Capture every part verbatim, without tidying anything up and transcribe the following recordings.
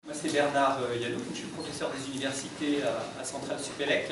Moi, c'est Bernard Yalou, je suis professeur des universités à, à Centrale Supélec.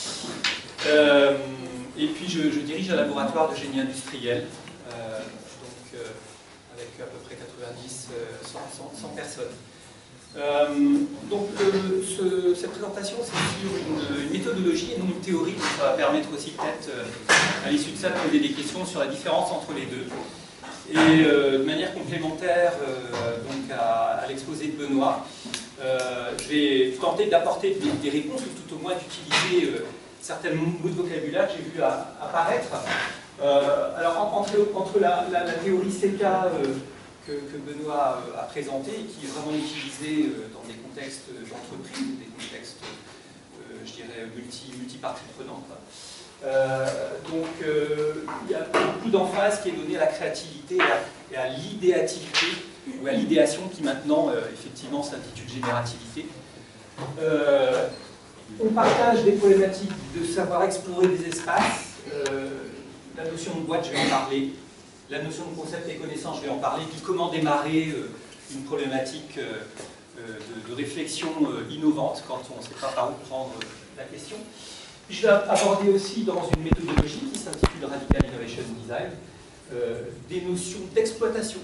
Euh, et puis, je, je dirige un laboratoire de génie industriel, euh, donc euh, avec à peu près quatre-vingt-dix, cent personnes. Euh, donc, euh, ce, cette présentation, c'est sur une, une méthodologie et non une théorie, donc ça va permettre aussi peut-être, euh, à l'issue de ça, de poser des questions sur la différence entre les deux. Et euh, de manière complémentaire euh, donc à, à l'exposé de Benoît, euh, je vais tenter d'apporter des, des réponses ou tout au moins d'utiliser euh, certains mots de vocabulaire que j'ai vu à, apparaître. Euh, alors entre, entre la, la, la théorie C K euh, que, que Benoît euh, a présentée et qui est vraiment utilisée euh, dans des contextes d'entreprise, des contextes, euh, je dirais, multi, multi-parties prenantes. Euh, donc euh, il y a beaucoup d'emphase qui est donnée à la créativité et à, à l'idéativité, ou à l'idéation qui maintenant euh, effectivement s'intitule générativité. Euh, on partage des problématiques de savoir explorer des espaces, euh, la notion de boîte je vais en parler, la notion de concept et connaissance je vais en parler, puis comment démarrer euh, une problématique euh, de, de réflexion euh, innovante quand on ne sait pas par où prendre la question. Je vais aborder aussi dans une méthodologie qui s'intitule Radical Innovation Design euh, des notions d'exploitation,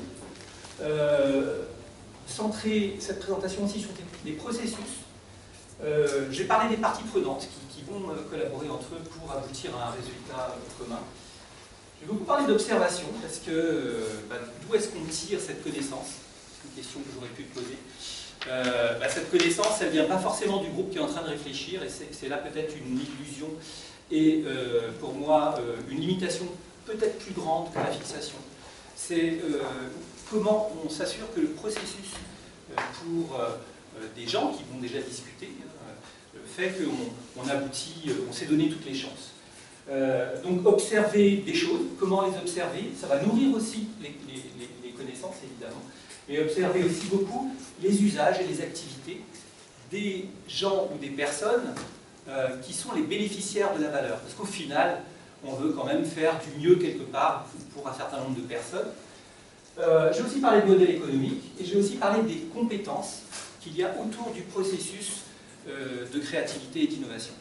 euh, centrer cette présentation aussi sur des, des processus. Euh, je vais parler des parties prenantes qui, qui vont euh, collaborer entre eux pour aboutir à un résultat euh, commun. Je vais beaucoup parler d'observation parce que euh, bah, d'où est-ce qu'on tire cette connaissance? C'est une question que j'aurais pu te poser. Euh, bah, cette connaissance, elle ne vient pas forcément du groupe qui est en train de réfléchir, et c'est là peut-être une illusion, et euh, pour moi, euh, une limitation peut-être plus grande que la fixation. C'est euh, comment on s'assure que le processus euh, pour euh, des gens qui vont déjà discuter euh, fait qu'on on aboutit, euh, on s'est donné toutes les chances. Euh, donc observer des choses, comment les observer, ça va nourrir aussi les, les, les, les connaissances évidemment, mais observer aussi beaucoup les usages et les activités des gens ou des personnes euh, qui sont les bénéficiaires de la valeur. Parce qu'au final, on veut quand même faire du mieux quelque part pour un certain nombre de personnes. Euh, j'ai aussi parlé de modèle économique et j'ai aussi parlé des compétences qu'il y a autour du processus euh, de créativité et d'innovation.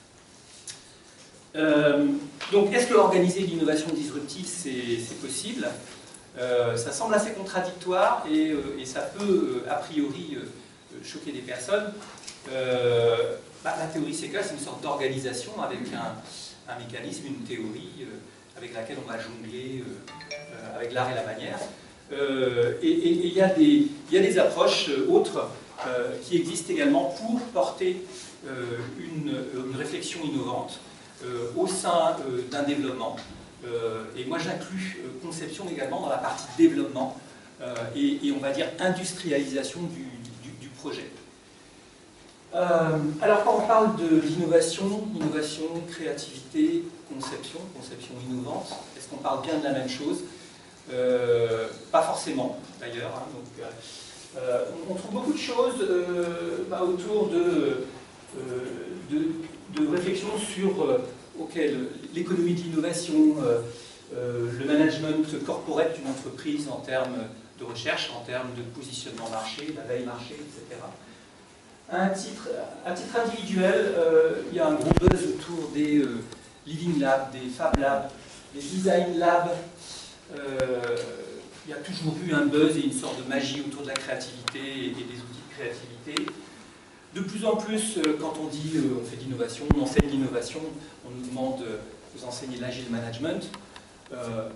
Euh, donc, est-ce que organiser l'innovation disruptive, c'est possible? Euh, ça semble assez contradictoire et, euh, et ça peut, euh, a priori, euh, choquer des personnes. Euh, bah, la théorie C K, c'est une sorte d'organisation avec un, un mécanisme, une théorie euh, avec laquelle on va jongler euh, avec l'art et la manière. Euh, et il y, y a des approches euh, autres euh, qui existent également pour porter euh, une, une réflexion innovante euh, au sein euh, d'un développement. Euh, et moi j'inclus euh, conception également dans la partie développement euh, et, et on va dire industrialisation du, du, du projet. Euh, alors quand on parle de l'innovation, innovation, créativité, conception, conception innovante, est-ce qu'on parle bien de la même chose? euh, Pas forcément d'ailleurs. Hein, donc, euh, on trouve beaucoup de choses euh, bah, autour de, euh, de, de réflexions sur euh, okay, l'économie de l'innovation, euh, euh, le management corporate d'une entreprise en termes de recherche, en termes de positionnement marché, la veille marché, et cetera. À titre, à titre individuel, euh, il y a un gros buzz autour des euh, Living Labs, des Fab Labs, des Design Labs. Euh, il y a toujours eu un buzz et une sorte de magie autour de la créativité et des outils de créativité. De plus en plus, quand on dit euh, on fait de l'innovation, on enseigne l'innovation, on nous demande de vous enseigner l'agile management. Euh,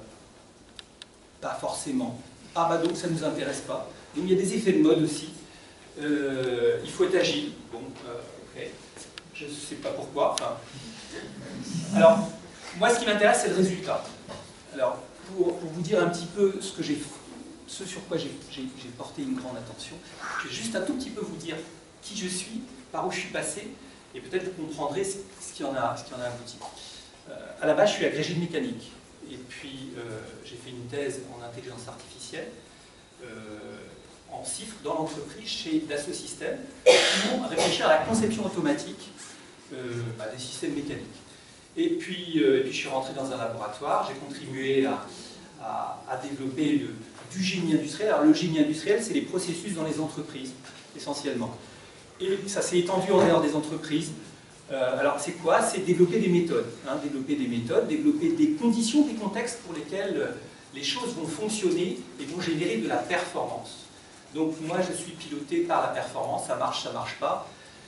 pas forcément. Ah bah donc ça ne nous intéresse pas. Donc il y a des effets de mode aussi. Euh, il faut être agile. Bon, euh, ok. Je ne sais pas pourquoi. Enfin, alors, moi ce qui m'intéresse c'est le résultat. Alors, pour, pour vous dire un petit peu ce que j'ai, ce sur quoi j'ai porté une grande attention, je vais juste un tout petit peu vous dire qui je suis, par où je suis passé, et peut-être vous comprendrez ce, ce qui en a, ce qui en a abouti. Euh, à la base, je suis agrégé de mécanique, et puis euh, j'ai fait une thèse en intelligence artificielle, euh, en chiffres dans l'entreprise chez Dassault Systèmes, pour réfléchir à la conception automatique euh, bah, des systèmes mécaniques. Et puis, euh, et puis je suis rentré dans un laboratoire, j'ai contribué à, à, à développer le, du génie industriel. Alors le génie industriel, c'est les processus dans les entreprises. essentiellement. Et ça s'est étendu en dehors des entreprises. Euh, alors c'est quoi? C'est développer des méthodes, hein, développer des méthodes, développer des conditions, des contextes pour lesquels les choses vont fonctionner et vont générer de la performance. Donc moi je suis piloté par la performance, ça marche, ça marche pas.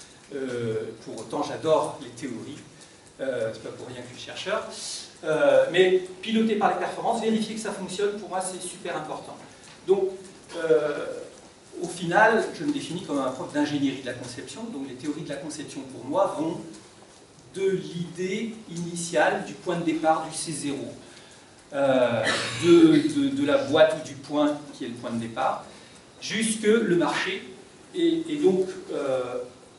Euh, pour autant j'adore les théories, euh, c'est pas pour rien que je suis chercheur. Euh, mais piloté par les performances, vérifier que ça fonctionne, pour moi c'est super important. Donc euh, au final, je me définis comme un prof d'ingénierie de la conception, donc les théories de la conception pour moi vont de l'idée initiale, du point de départ, du C zéro, euh, de, de, de la boîte ou du point qui est le point de départ, jusque le marché. Et, et donc, euh,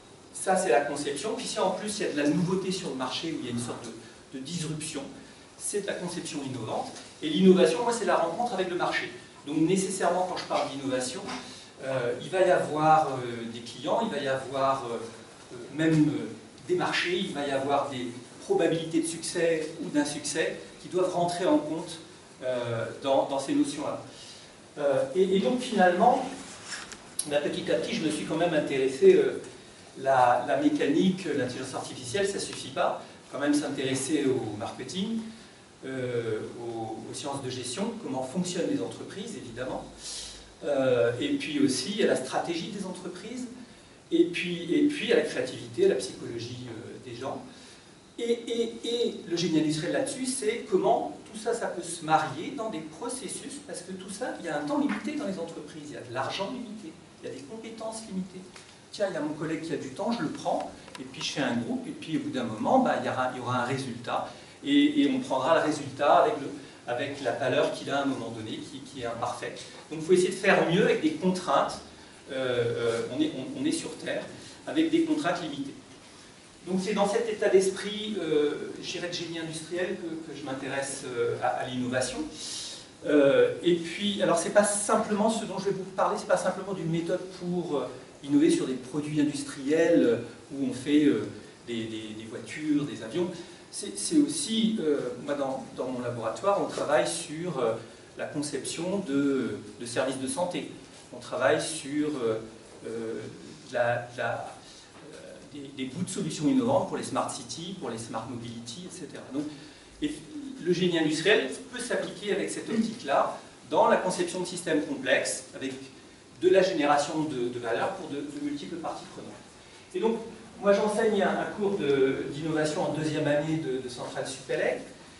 ça c'est la conception. Puis si en plus il y a de la nouveauté sur le marché, où il y a une sorte de, de disruption, c'est de la conception innovante. Et l'innovation, moi, c'est la rencontre avec le marché. Donc nécessairement, quand je parle d'innovation, Euh, il va y avoir euh, des clients, il va y avoir euh, même euh, des marchés, il va y avoir des probabilités de succès ou d'insuccès qui doivent rentrer en compte euh, dans, dans ces notions-là. Euh, et, et donc finalement, bah, petit à petit, je me suis quand même intéressé, euh, la, la mécanique, l'intelligence artificielle, ça ne suffit pas, quand même s'intéresser au marketing, euh, aux, aux sciences de gestion, comment fonctionnent les entreprises, évidemment. Euh, et puis aussi à la stratégie des entreprises, et puis, et puis à la créativité, à la psychologie euh, des gens. Et, et, et le génie industriel là-dessus, c'est comment tout ça, ça peut se marier dans des processus, parce que tout ça, il y a un temps limité dans les entreprises, il y a de l'argent limité, il y a des compétences limitées. Tiens, il y a mon collègue qui a du temps, je le prends, et puis je fais un groupe, et puis au bout d'un moment, bah, il y aura, il y aura un résultat, et, et on prendra le résultat avec le... avec la valeur qu'il a à un moment donné, qui, qui est imparfaite. Donc il faut essayer de faire mieux avec des contraintes. Euh, euh, on, est, on, on est sur Terre, avec des contraintes limitées. Donc c'est dans cet état d'esprit, euh, je dirais de génie industriel, que, que je m'intéresse euh, à, à l'innovation. Euh, et puis, alors c'est pas simplement ce dont je vais vous parler, c'est pas simplement d'une méthode pour euh, innover sur des produits industriels euh, où on fait euh, des, des, des voitures, des avions. C'est aussi, euh, moi dans, dans mon laboratoire, on travaille sur euh, la conception de, de services de santé. On travaille sur euh, euh, la, la, euh, des, des bouts de solutions innovantes pour les smart cities, pour les smart mobility, et cetera. Donc, et le génie industriel peut s'appliquer avec cette optique-là dans la conception de systèmes complexes, avec de la génération de, de valeur pour de, de multiples parties prenantes. Et donc, moi, j'enseigne un, un cours d'innovation en deuxième année de, de Centrale Supélec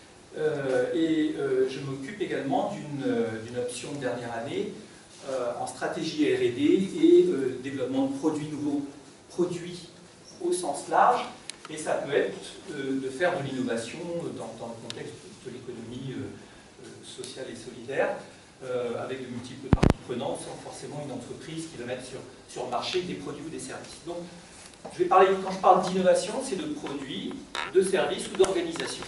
euh, et euh, je m'occupe également d'une euh, option de dernière année euh, en stratégie R et D et euh, développement de produits nouveaux, produits au sens large, et ça peut être euh, de faire de l'innovation dans, dans le contexte de l'économie euh, sociale et solidaire, euh, avec de multiples parties prenantes, sans forcément une entreprise qui va mettre sur, sur le marché des produits ou des services. Donc, je vais parler, quand je parle d'innovation, c'est de produits, de services ou d'organisation.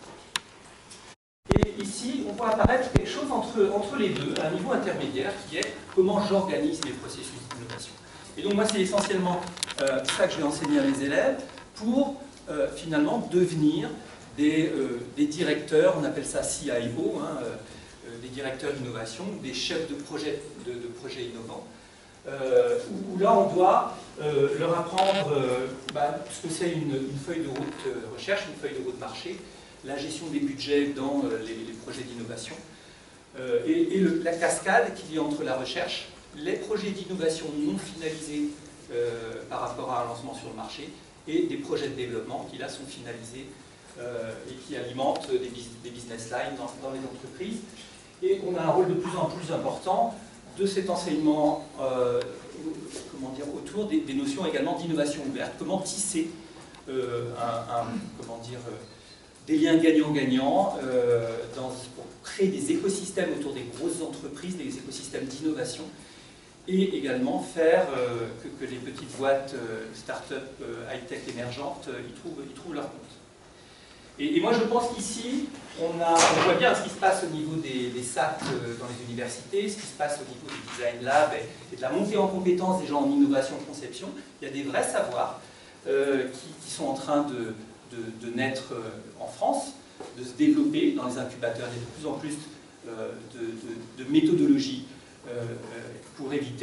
Et ici, on voit apparaître quelque chose entre, entre les deux, à un niveau intermédiaire, qui est comment j'organise mes processus d'innovation. Et donc moi, c'est essentiellement euh, ça que je vais enseigner à mes élèves pour euh, finalement devenir des, euh, des directeurs, on appelle ça C I O, hein, euh, des directeurs d'innovation, des chefs de projet, de, de projets innovants. Euh, où, où là on doit euh, leur apprendre euh, bah, ce que c'est une, une feuille de route euh, recherche, une feuille de route marché, la gestion des budgets dans euh, les, les projets d'innovation, euh, et, et le, la cascade qu'il y a entre la recherche, les projets d'innovation non finalisés euh, par rapport à un lancement sur le marché, et des projets de développement qui là sont finalisés euh, et qui alimentent des, des business lines dans, dans les entreprises. Et on a un rôle de plus en plus important de cet enseignement euh, comment dire, autour des, des notions également d'innovation ouverte. Comment tisser euh, un, un, comment dire, euh, des liens gagnant-gagnant euh, pour créer des écosystèmes autour des grosses entreprises, des écosystèmes d'innovation, et également faire euh, que, que les petites boîtes euh, start-up euh, high-tech émergentes euh, y, trouvent, y trouvent leur compte. Et, et moi je pense qu'ici, on, a, on voit bien ce qui se passe au niveau des, des S A T euh, dans les universités, ce qui se passe au niveau du design lab et, et de la montée en compétences des gens en innovation conception. Il y a des vrais savoirs euh, qui, qui sont en train de, de, de naître euh, en France, de se développer dans les incubateurs. Il y a de plus en plus euh, de, de, de méthodologies euh, pour éviter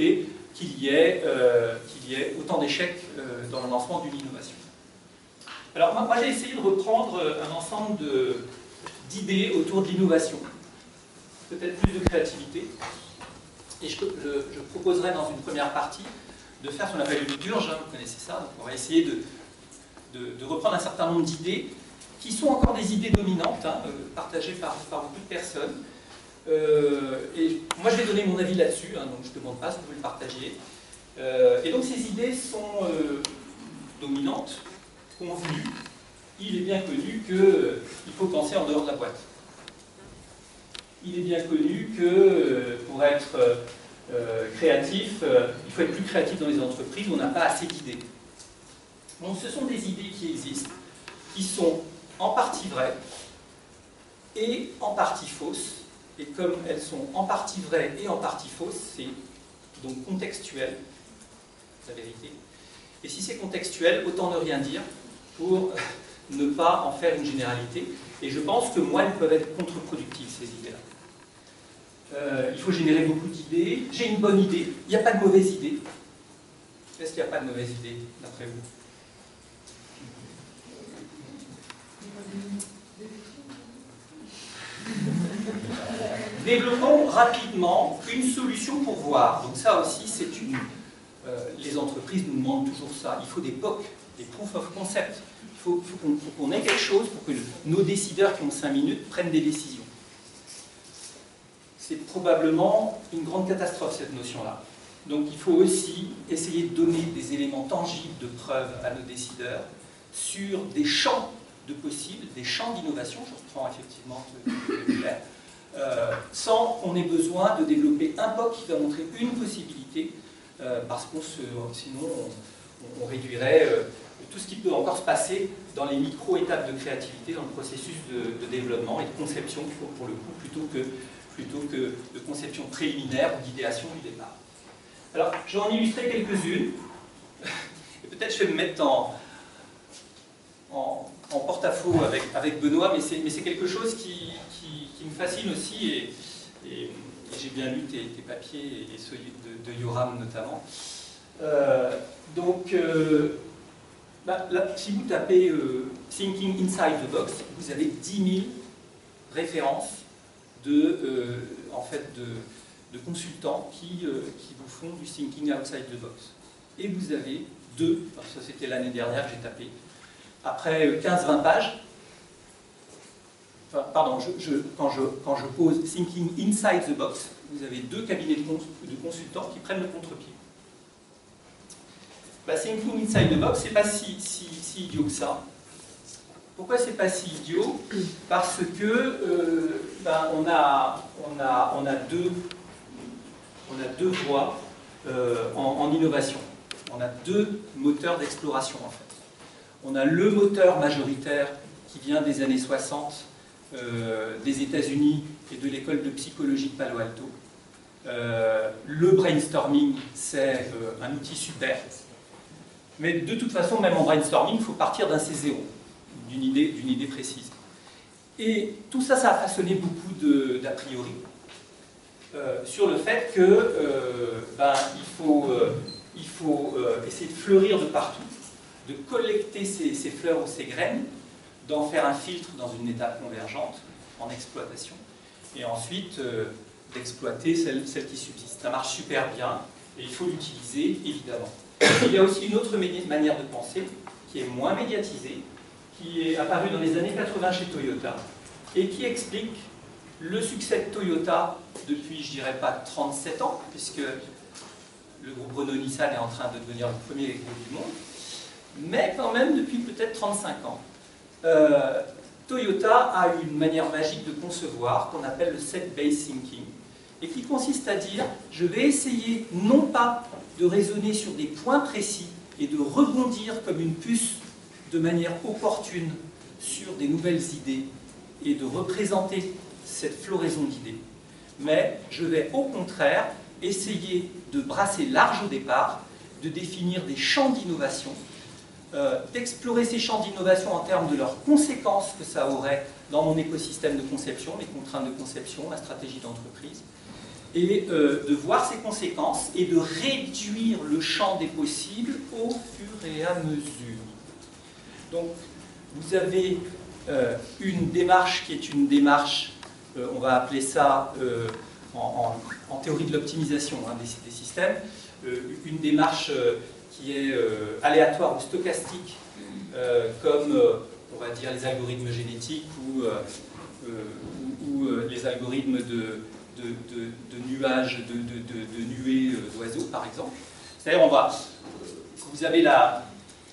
qu'il y, euh, qu'il y ait autant d'échecs euh, dans le lancement d'une innovation. Alors moi, moi j'ai essayé de reprendre un ensemble d'idées autour de l'innovation, peut-être plus de créativité, et je, je, je proposerai dans une première partie de faire ce qu'on appelle une purge, hein, vous connaissez ça, donc on va essayer de, de, de reprendre un certain nombre d'idées qui sont encore des idées dominantes, hein, euh, partagées par, par beaucoup de personnes. Euh, et moi je vais donner mon avis là-dessus, hein, donc je ne demande pas si vous le partagiez. Euh, et donc ces idées sont euh, dominantes, convenues. Il est bien connu qu'il euh, faut penser en dehors de la boîte. Il est bien connu que euh, pour être euh, créatif, euh, il faut être plus créatif dans les entreprises où on n'a pas assez d'idées. Donc ce sont des idées qui existent, qui sont en partie vraies et en partie fausses. Et comme elles sont en partie vraies et en partie fausses, c'est donc contextuel, la vérité. Et si c'est contextuel, autant ne rien dire pour ne pas en faire une généralité. Et je pense que moi, elles peuvent être contre-productives, ces idées-là. Euh, il faut générer beaucoup d'idées. J'ai une bonne idée. Il n'y a pas de mauvaise idée. Est-ce qu'il n'y a pas de mauvaise idée, d'après vous? Développons rapidement une solution pour voir. Donc ça aussi, c'est une... Euh, les entreprises nous demandent toujours ça. Il faut des P O C, des Proof of Concept. Il faut, faut qu'on qu'on ait quelque chose pour que nos décideurs qui ont cinq minutes prennent des décisions. C'est probablement une grande catastrophe, cette notion-là. Donc il faut aussi essayer de donner des éléments tangibles de preuve à nos décideurs sur des champs de possibles, des champs d'innovation, je reprends effectivement le clair, euh, sans qu'on ait besoin de développer un P O C qui va montrer une possibilité, euh, parce que sinon on, on réduirait euh, tout ce qui peut encore se passer dans les micro-étapes de créativité, dans le processus de, de développement et de conception, pour le coup, plutôt que, plutôt que de conception préliminaire ou d'idéation du départ. Alors, je vais en illustrer quelques-unes, et peut-être je vais me mettre en, en, en porte-à-faux avec, avec Benoît, mais c'est quelque chose qui, qui, qui me fascine aussi, et, et, et j'ai bien lu tes, tes papiers, et ceux de, de Yoram notamment. Euh, donc, euh, bah, là, si vous tapez euh, Thinking Inside the Box, vous avez dix mille références de, euh, en fait, de, de consultants qui, euh, qui vous font du Thinking Outside the Box. Et vous avez deux, parce que c'était l'année dernière que j'ai tapé, après quinze vingt pages, enfin, pardon, je, je, quand, je, quand je pose Thinking Inside the Box, vous avez deux cabinets de, cons, de consultants qui prennent le contre-pied. Bah, Thinking Inside the Box, c'est pas si, si, si idiot que ça. Pourquoi c'est pas si idiot? Parce que euh, bah, on, a, on, a, on, a deux, on a deux voies euh, en, en innovation. On a deux moteurs d'exploration en fait. On a le moteur majoritaire qui vient des années soixante euh, des États-Unis et de l'école de psychologie de Palo Alto. Euh, le brainstorming, c'est euh, un outil super. Mais de toute façon, même en brainstorming, il faut partir d'un C zéro, d'une idée, d'une idée précise. Et tout ça, ça a façonné beaucoup d'a priori euh, sur le fait que euh, ben, il faut, euh, il faut euh, essayer de fleurir de partout, de collecter ces, ces fleurs ou ces graines, d'en faire un filtre dans une étape convergente, en exploitation, et ensuite euh, d'exploiter celles, celles qui subsistent. Ça marche super bien, et il faut l'utiliser, évidemment. Il y a aussi une autre manière de penser, qui est moins médiatisée, qui est apparue dans les années quatre-vingt chez Toyota, et qui explique le succès de Toyota depuis, je dirais pas trente-sept ans, puisque le groupe Renault-Nissan est en train de devenir le premier groupe du monde, mais quand même depuis peut-être trente-cinq ans. Euh, Toyota a une manière magique de concevoir qu'on appelle le set-based thinking, et qui consiste à dire, je vais essayer non pas de raisonner sur des points précis et de rebondir comme une puce de manière opportune sur des nouvelles idées et de représenter cette floraison d'idées, mais je vais au contraire essayer de brasser large au départ, de définir des champs d'innovation, euh, d'explorer ces champs d'innovation en termes de leurs conséquences que ça aurait dans mon écosystème de conception, les contraintes de conception, la stratégie d'entreprise, et euh, de voir ses conséquences et de réduire le champ des possibles au fur et à mesure. Donc, vous avez euh, une démarche qui est une démarche, euh, on va appeler ça euh, en, en, en théorie de l'optimisation hein, des, des systèmes, euh, une démarche euh, qui est euh, aléatoire ou stochastique, euh, comme euh, on va dire les algorithmes génétiques ou, euh, euh, ou, ou euh, les algorithmes de, de, de, de nuages, de, de, de, de nuées euh, d'oiseaux par exemple. C'est-à-dire on va, vous avez la,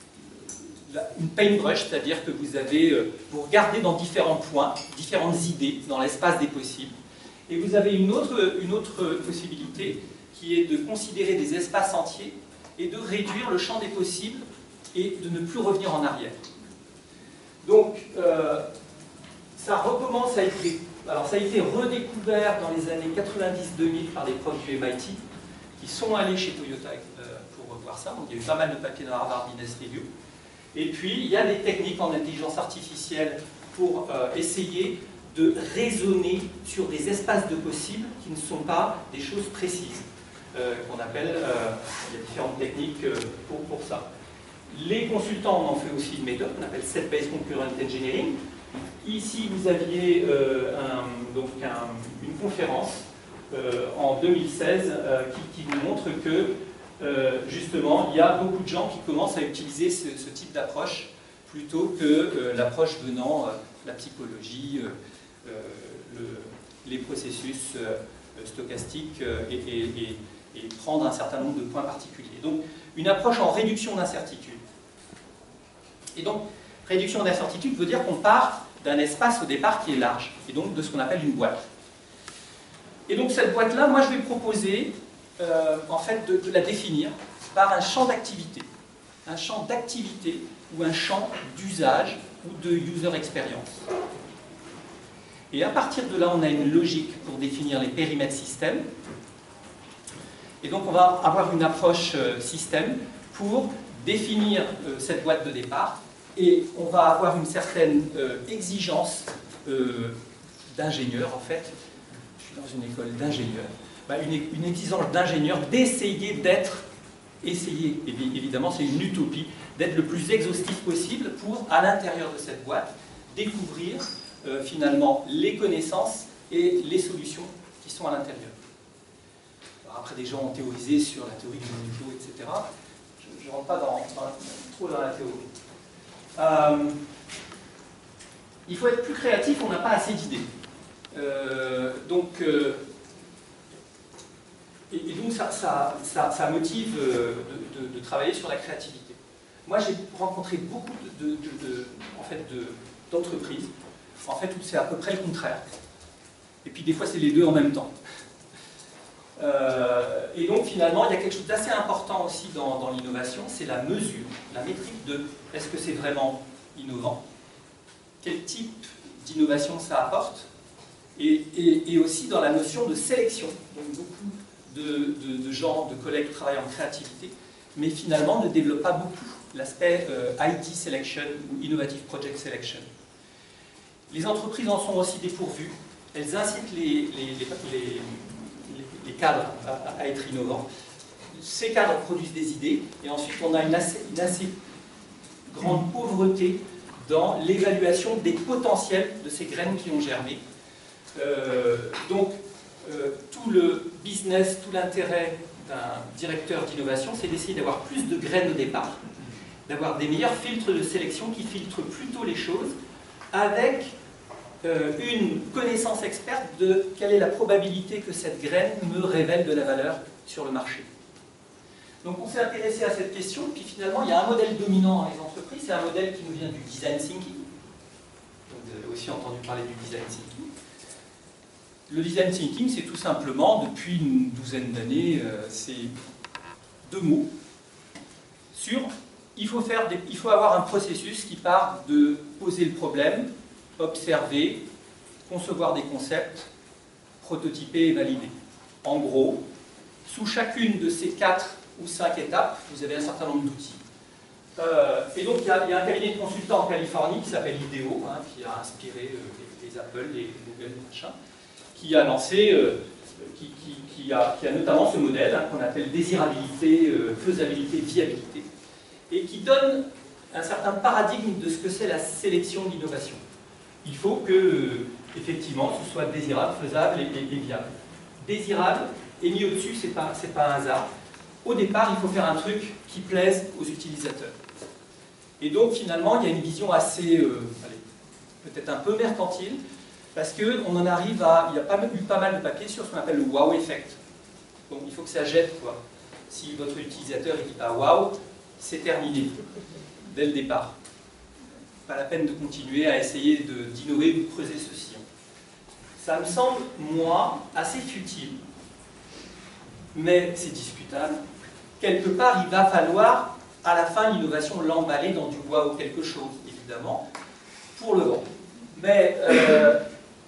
la, une paintbrush, c'est-à-dire que vous avez, euh, vous regardez dans différents points, différentes idées dans l'espace des possibles, et vous avez une autre, une autre possibilité qui est de considérer des espaces entiers et de réduire le champ des possibles et de ne plus revenir en arrière. Donc, euh, ça recommence à être... Alors, ça a été redécouvert dans les années quatre-vingt-dix deux mille par des profs du M I T qui sont allés chez Toyota euh, pour revoir ça. Donc, il y a eu pas mal de papiers dans Harvard Business Review. Et puis, il y a des techniques en intelligence artificielle pour euh, essayer de raisonner sur des espaces de possibles qui ne sont pas des choses précises, euh, qu'on appelle, euh, il y a différentes techniques euh, pour, pour ça. Les consultants en ont fait aussi une méthode qu'on appelle Set-Based Concurrent Engineering. Ici, vous aviez euh, un, donc un, une conférence euh, en deux mille seize euh, qui, qui vous montre que, euh, justement, il y a beaucoup de gens qui commencent à utiliser ce, ce type d'approche plutôt que euh, l'approche venant euh, de la psychologie, euh, euh, le, les processus euh, stochastiques euh, et, et, et, et prendre un certain nombre de points particuliers. Donc, une approche en réduction d'incertitude. Et donc, réduction d'incertitude veut dire qu'on part d'un espace au départ qui est large, et donc de ce qu'on appelle une boîte. Et donc cette boîte-là, moi je vais proposer euh, en fait de, de la définir par un champ d'activité. Un champ d'activité ou un champ d'usage ou de user experience. Et à partir de là, on a une logique pour définir les périmètres système. Et donc on va avoir une approche euh, système pour définir euh, cette boîte de départ. Et on va avoir une certaine euh, exigence euh, d'ingénieur, en fait. Je suis dans une école d'ingénieurs. Bah, une, une exigence d'ingénieur d'essayer d'être, essayer, évidemment c'est une utopie, d'être le plus exhaustif possible pour, à l'intérieur de cette boîte, découvrir euh, finalement les connaissances et les solutions qui sont à l'intérieur. Après, des gens ont théorisé sur la théorie du monito, et cetera. Je ne rentre pas dans, dans, trop dans la théorie. Euh, il faut être plus créatif, on n'a pas assez d'idées. Euh, donc, euh, et, et donc ça, ça, ça, ça motive euh, de, de, de travailler sur la créativité. Moi, j'ai rencontré beaucoup de, de, de, de, en fait, de, d'entreprises en fait, où c'est à peu près le contraire. Et puis des fois, c'est les deux en même temps. Euh, et donc finalement, il y a quelque chose d'assez important aussi dans, dans l'innovation, c'est la mesure, la métrique de est-ce que c'est vraiment innovant, quel type d'innovation ça apporte, et, et, et aussi dans la notion de sélection. Donc beaucoup de, de, de gens, de collègues travaillent en créativité, mais finalement ne développent pas beaucoup l'aspect euh, I D selection ou Innovative Project Selection. Les entreprises en sont aussi dépourvues, elles incitent les, les, les, les les cadres à, à être innovants. Ces cadres produisent des idées, et ensuite on a une assez, une assez grande pauvreté dans l'évaluation des potentiels de ces graines qui ont germé. Euh, donc, euh, tout le business, tout l'intérêt d'un directeur d'innovation, c'est d'essayer d'avoir plus de graines au départ, d'avoir des meilleurs filtres de sélection qui filtrent plutôt les choses, avec Euh, une connaissance experte de quelle est la probabilité que cette graine me révèle de la valeur sur le marché. Donc on s'est intéressé à cette question, puis finalement il y a un modèle dominant dans les entreprises, c'est un modèle qui nous vient du design thinking. Donc, vous avez aussi entendu parler du design thinking. Le design thinking, c'est tout simplement, depuis une douzaine d'années, euh, c'est deux mots sur il faut, faire des, il faut avoir un processus qui part de poser le problème, observer, concevoir des concepts, prototyper et valider. En gros, sous chacune de ces quatre ou cinq étapes, vous avez un certain nombre d'outils. Euh, et donc, il y, a, il y a un cabinet de consultants en Californie qui s'appelle IDEO, hein, qui a inspiré euh, les, les Apple, les Google, machin, qui a lancé euh, qui, qui, qui, a, qui a notamment ce modèle hein, qu'on appelle désirabilité, euh, faisabilité, viabilité, et qui donne un certain paradigme de ce que c'est la sélection de l'innovation. Il faut que, euh, effectivement, ce soit désirable, faisable et, et, et viable. Désirable et mis au-dessus, ce n'est pas, c'est pas un hasard. Au départ, il faut faire un truc qui plaise aux utilisateurs. Et donc, finalement, il y a une vision assez, euh, peut-être un peu mercantile, parce qu'on en arrive à... Il y a pas, eu pas mal de papiers sur ce qu'on appelle le wow effect. Donc, il faut que ça jette, quoi. Si votre utilisateur il dit pas wow, c'est terminé, dès le départ. Pas la peine de continuer à essayer d'innover ou de creuser ce sillon. Ça me semble, moi, assez futile, mais c'est discutable. Quelque part, il va falloir, à la fin, l'innovation, l'emballer dans du wow quelque chose, évidemment, pour le vendre. Mais euh,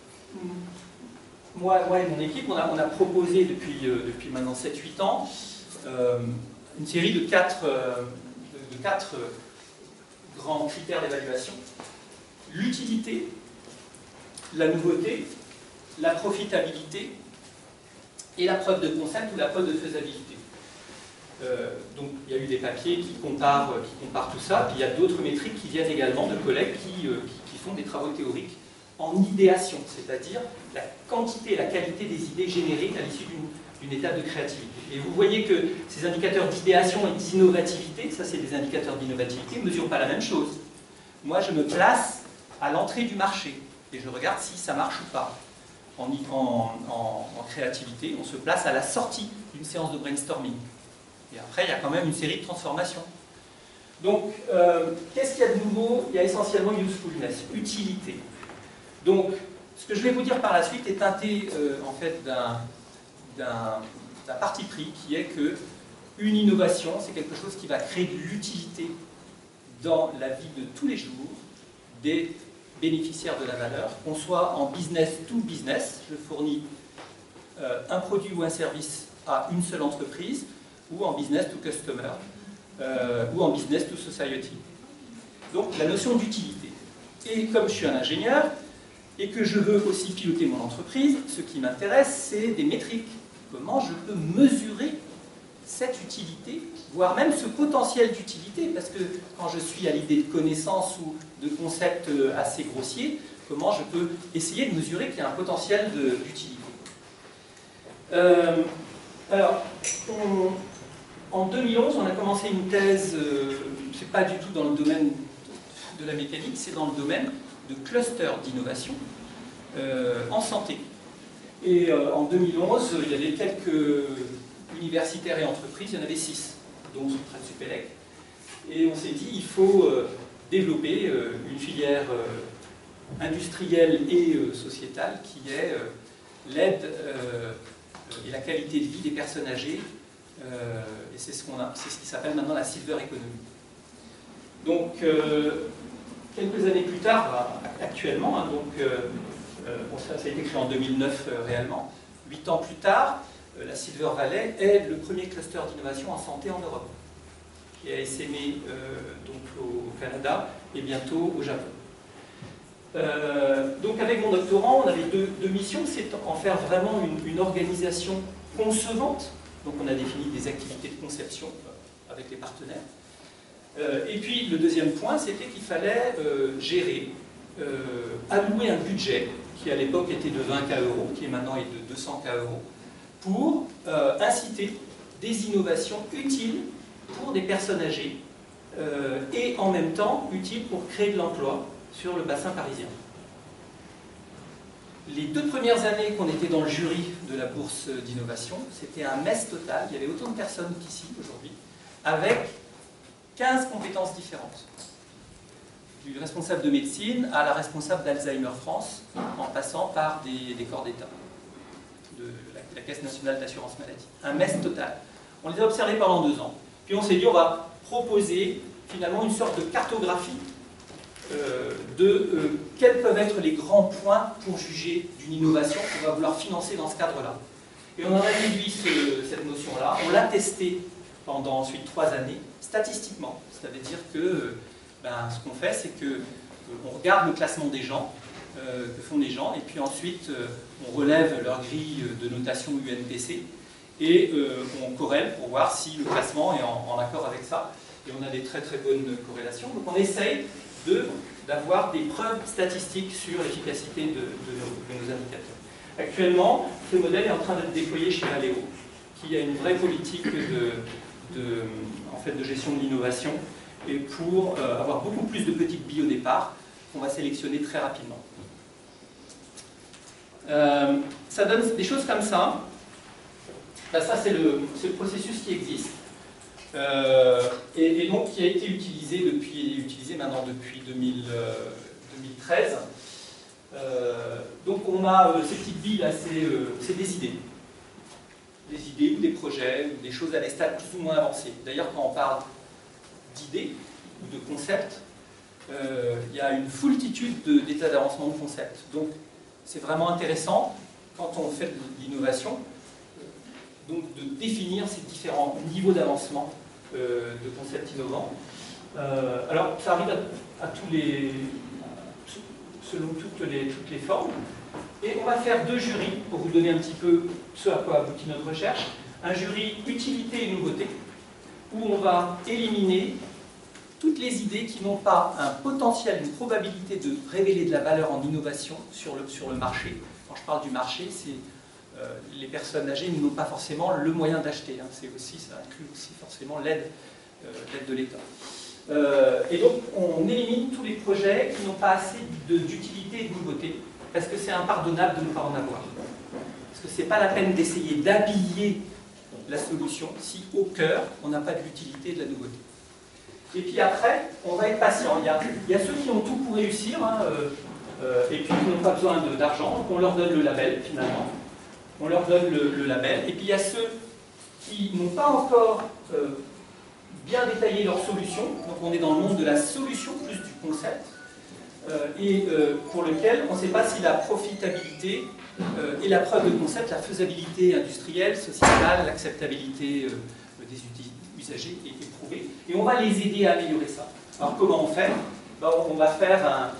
moi, moi et mon équipe, on a, on a proposé depuis, euh, depuis maintenant sept huit ans euh, une série de quatre, euh, de, de quatre euh, grands critères d'évaluation. L'utilité, la nouveauté, la profitabilité et la preuve de concept ou la preuve de faisabilité. Euh, donc il y a eu des papiers qui comparent, qui comparent tout ça, puis il y a d'autres métriques qui viennent également de collègues qui, euh, qui, qui font des travaux théoriques en idéation, c'est-à-dire la quantité et la qualité des idées générées à l'issue d'une étape de créativité. Et vous voyez que ces indicateurs d'idéation et d'innovativité, ça c'est des indicateurs d'innovativité, ne mesurent pas la même chose. Moi je me place à l'entrée du marché et je regarde si ça marche ou pas. En, en, en, en créativité, on se place à la sortie d'une séance de brainstorming. Et après, il y a quand même une série de transformations. Donc, euh, qu'est-ce qu'il y a de nouveau? Il y a essentiellement usefulness, utilité. Donc, ce que je vais vous dire par la suite est teinté euh, en fait d'un parti pris qui est que une innovation, c'est quelque chose qui va créer de l'utilité dans la vie de tous les jours des bénéficiaires de la valeur, qu'on soit en business to business, je fournis euh, un produit ou un service à une seule entreprise, ou en business to customer, euh, ou en business to society. Donc la notion d'utilité. Et comme je suis un ingénieur, et que je veux aussi piloter mon entreprise, ce qui m'intéresse, c'est des métriques. Comment je peux mesurer cette utilité, voire même ce potentiel d'utilité, parce que quand je suis à l'idée de connaissance ou de concept assez grossier, comment je peux essayer de mesurer qu'il y a un potentiel d'utilité. Euh, alors, on, en deux mille onze, on a commencé une thèse, euh, c'est pas du tout dans le domaine de la mécanique, c'est dans le domaine de clusters d'innovation euh, en santé. Et euh, en deux mille onze, il y avait quelques universitaires et entreprises, il y en avait six, dont Centrale Supélec. Et on s'est dit, il faut euh, développer euh, une filière euh, industrielle et euh, sociétale qui est euh, l'aide euh, et la qualité de vie des personnes âgées. Euh, et c'est ce, qu'on a, c'est ce qui s'appelle maintenant la Silver Economy. Donc, euh, quelques années plus tard, actuellement, hein, donc, euh, bon, ça, ça a été créé en deux mille neuf euh, réellement, huit ans plus tard, euh, la Silver Valley est le premier cluster d'innovation en santé en Europe, qui a essaimé euh, donc au Canada et bientôt au Japon. Euh, donc avec mon doctorant, on avait deux, deux missions, c'est en faire vraiment une, une organisation concevante. Donc on a défini des activités de conception euh, avec les partenaires. Euh, et puis le deuxième point, c'était qu'il fallait euh, gérer, euh, allouer un budget qui à l'époque était de vingt K euros, qui est maintenant est de deux cents K euros, pour euh, inciter des innovations utiles pour des personnes âgées euh, et en même temps utiles pour créer de l'emploi sur le bassin parisien. Les deux premières années qu'on était dans le jury de la bourse d'innovation, c'était un mess total, il y avait autant de personnes qu'ici aujourd'hui, avec quinze compétences différentes. Du responsable de médecine à la responsable d'Alzheimer France, en passant par des, des corps d'État, de la, la Caisse nationale d'assurance maladie. Un mess total. On les a observés pendant deux ans. Puis on s'est dit, on va proposer finalement une sorte de cartographie euh, de euh, quels peuvent être les grands points pour juger d'une innovation qu'on va vouloir financer dans ce cadre-là. Et on en a déduit ce, cette notion-là, on l'a testé pendant ensuite trois années, statistiquement. Ça veut dire que ben, ce qu'on fait, c'est qu'on regarde le classement des gens euh, que font les gens, et puis ensuite euh, on relève leur grille de notation U N P C, et euh, on corrèle pour voir si le classement est en, en accord avec ça, et on a des très très bonnes corrélations. Donc on essaye d'avoir des preuves statistiques sur l'efficacité de, de, nos, de nos indicateurs. Actuellement, ce modèle est en train d'être déployé chez Valeo, qui a une vraie politique de, de, en fait, de gestion de l'innovation, et pour euh, avoir beaucoup plus de petites billes au départ, qu'on va sélectionner très rapidement. Euh, ça donne des choses comme ça. Ben, ça, c'est le, le processus qui existe. Euh, et, et donc qui a été utilisé depuis, utilisé maintenant depuis deux mille treize. Euh, donc on a euh, ces petites billes là, c'est euh, des idées. Des idées ou des projets, ou des choses à des stades plus ou moins avancés. D'ailleurs, quand on parle d'idées ou de concepts, euh, il y a une foultitude d'états d'avancement de concepts. Donc c'est vraiment intéressant, quand on fait de l'innovation, euh, donc de définir ces différents niveaux d'avancement euh, de concepts innovants. Euh, alors ça arrive à, à tous les... selon toutes les, toutes les formes. Et on va faire deux jurys, pour vous donner un petit peu ce à quoi aboutit notre recherche. Un jury utilité et nouveauté, où on va éliminer toutes les idées qui n'ont pas un potentiel, une probabilité de révéler de la valeur en innovation sur le, sur le marché. Quand je parle du marché, c'est euh, les personnes âgées n'ont pas forcément le moyen d'acheter. Hein. C'est aussi, ça inclut aussi forcément l'aide euh, l'aide de l'État. Euh, et donc, on élimine tous les projets qui n'ont pas assez d'utilité et de nouveauté, parce que c'est impardonnable de ne pas en avoir. Parce que ce n'est pas la peine d'essayer d'habiller la solution si, au cœur, on n'a pas de l'utilité et de la nouveauté. Et puis après, on va être patient. Il y a, il y a ceux qui ont tout pour réussir, hein, euh, euh, et puis qui n'ont pas besoin d'argent, donc on leur donne le label, finalement. On leur donne le, le label. Et puis il y a ceux qui n'ont pas encore... Euh, bien détailler leurs solutions, donc on est dans le monde de la solution plus du concept, euh, et euh, pour lequel on ne sait pas si la profitabilité euh, et la preuve de concept, la faisabilité industrielle, sociétale, l'acceptabilité euh, des usagers est éprouvée, et on va les aider à améliorer ça. Alors comment on fait? Ben, on va faire un,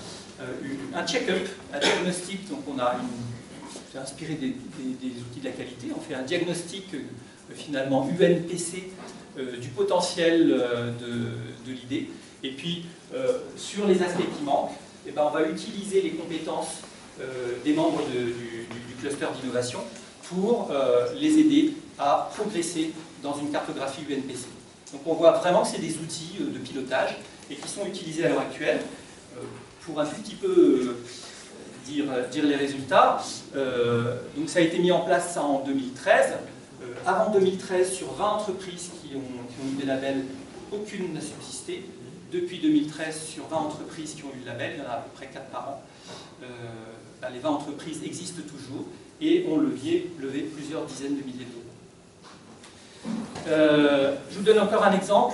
un check-up, un diagnostic, donc on a une, inspiré des, des, des outils de la qualité, on fait un diagnostic euh, finalement U N P C Euh, du potentiel euh, de, de l'idée. Et puis, euh, sur les aspects qui manquent, eh ben, on va utiliser les compétences euh, des membres de, du, du cluster d'innovation pour euh, les aider à progresser dans une cartographie U N P C. Donc on voit vraiment que c'est des outils euh, de pilotage et qui sont utilisés à l'heure actuelle. Euh, pour un tout petit peu euh, dire, dire les résultats, euh, donc ça a été mis en place ça en deux mille treize. Euh, avant deux mille treize, sur vingt entreprises qui ont, qui ont eu des labels, aucune n'a subsisté. Depuis deux mille treize, sur vingt entreprises qui ont eu le label, il y en a à peu près quatre par an, euh, ben les vingt entreprises existent toujours et ont levé, levé plusieurs dizaines de milliers d'euros. Euh, je vous donne encore un exemple.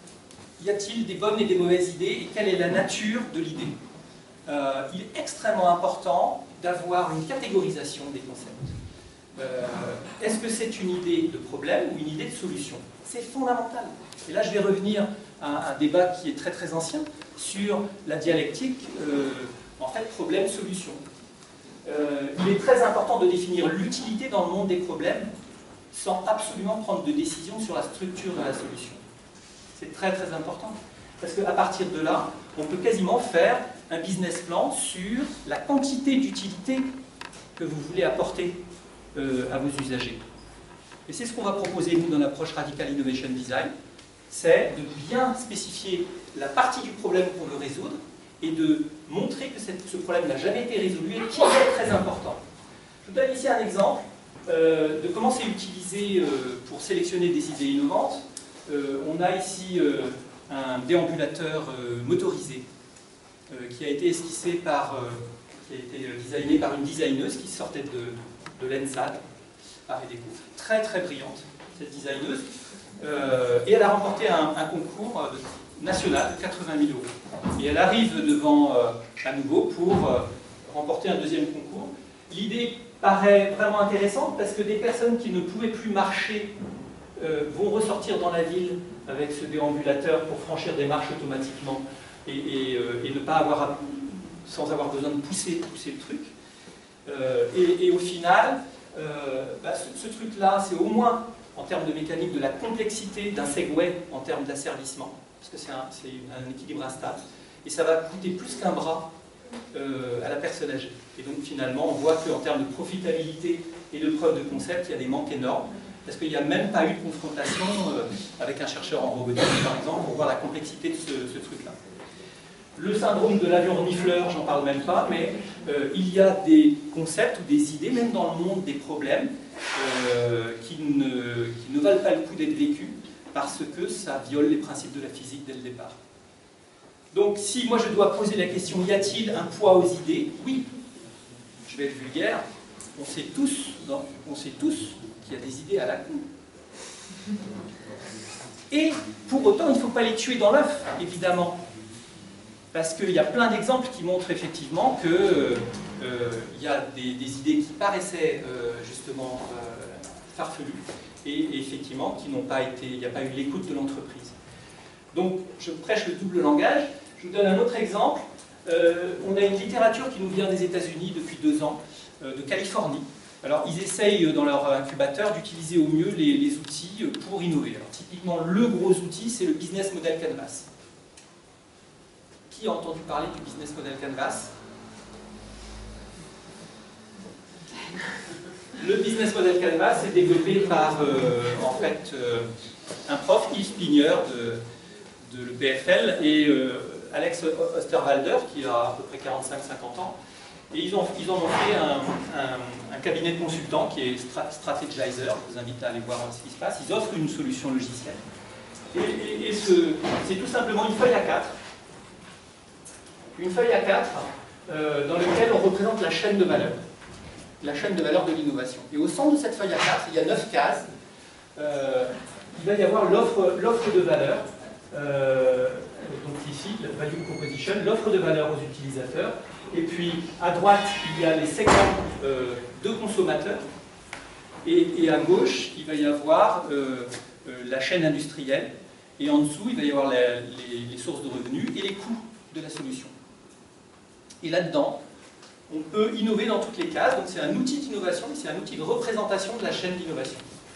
Y a-t-il des bonnes et des mauvaises idées et quelle est la nature de l'idée? euh, Il est extrêmement important d'avoir une catégorisation des concepts. Euh, Est-ce que c'est une idée de problème ou une idée de solution? C'est fondamental. Et là, je vais revenir à un débat qui est très très ancien sur la dialectique, euh, en fait, problème-solution. Euh, il est très important de définir l'utilité dans le monde des problèmes sans absolument prendre de décision sur la structure de la solution. C'est très très important. Parce qu'à partir de là, on peut quasiment faire un business plan sur la quantité d'utilité que vous voulez apporter Euh, à vos usagers. Et c'est ce qu'on va proposer, nous, dans l'approche Radical Innovation Design, c'est de bien spécifier la partie du problème qu'on veut résoudre et de montrer que cette, ce problème n'a jamais été résolu et qu'il est très important. Je vous donne ici un exemple euh, de comment c'est utilisé euh, pour sélectionner des idées innovantes. Euh, on a ici euh, un déambulateur euh, motorisé euh, qui a été esquissé par, euh, qui a été designé par une designeuse qui sortait de, de l'ENSAD, Paris Déco, très très brillante, cette designeuse, euh, et elle a remporté un, un concours national de quatre-vingt mille euros. Et elle arrive devant euh, à nouveau pour euh, remporter un deuxième concours. L'idée paraît vraiment intéressante parce que des personnes qui ne pouvaient plus marcher euh, vont ressortir dans la ville avec ce déambulateur pour franchir des marches automatiquement et, et, euh, et ne pas avoir à sans avoir besoin de pousser, pousser le truc. Euh, et, et au final, euh, bah, ce, ce truc-là, c'est au moins, en termes de mécanique, de la complexité d'un Segway en termes d'asservissement, parce que c'est un, un équilibre instable, et ça va coûter plus qu'un bras euh, à la personne âgée. Et donc finalement, on voit qu'en termes de profitabilité et de preuve de concept, il y a des manques énormes, parce qu'il n'y a même pas eu de confrontation euh, avec un chercheur en robotique, par exemple, pour voir la complexité de ce, ce truc-là. Le syndrome de l'avion renifleur, j'en parle même pas, mais euh, il y a des concepts ou des idées, même dans le monde, des problèmes euh, qui, ne, qui ne valent pas le coup d'être vécus parce que ça viole les principes de la physique dès le départ. Donc si moi je dois poser la question, y a-t-il un poids aux idées? Oui, je vais être vulgaire, on sait tous, non, on sait tous qu'il y a des idées à la con. Et pour autant, il ne faut pas les tuer dans l'œuf, évidemment. Parce qu'il y a plein d'exemples qui montrent effectivement qu'il euh, euh, y a des, des idées qui paraissaient euh, justement euh, farfelues et, et effectivement qui n'ont pas été, il n'y a pas eu l'écoute de l'entreprise. Donc je prêche le double langage. Je vous donne un autre exemple. Euh, on a une littérature qui nous vient des États-Unis depuis deux ans, euh, de Californie. Alors ils essayent dans leur incubateur d'utiliser au mieux les, les outils pour innover. Alors, typiquement, le gros outil, c'est le Business Model Canvas. Qui a entendu parler du Business Model Canvas? Le Business Model Canvas est développé par euh, en fait, euh, un prof, Yves Spigner de, de l'E P F L et euh, Alex Osterwalder qui a à peu près quarante-cinq à cinquante ans. Et ils, ont, ils en ont fait un, un, un cabinet de consultants qui est Strategizer. Je vous invite à aller voir ce qui se passe. Ils offrent une solution logicielle. Et, et, et c'est tout simplement une feuille A quatre. Une feuille A quatre euh, dans laquelle on représente la chaîne de valeur. La chaîne de valeur de l'innovation. Et au centre de cette feuille A quatre, il y a neuf cases. Euh, il va y avoir l'offre de valeur. Euh, donc ici, la value proposition, l'offre de valeur aux utilisateurs. Et puis, à droite, il y a les segments euh, de consommateurs. Et, et à gauche, il va y avoir euh, euh, la chaîne industrielle. Et en dessous, il va y avoir la, les, les sources de revenus et les coûts de la solution. Et là-dedans, on peut innover dans toutes les cases. Donc c'est un outil d'innovation, mais c'est un outil de représentation de la chaîne d'innovation.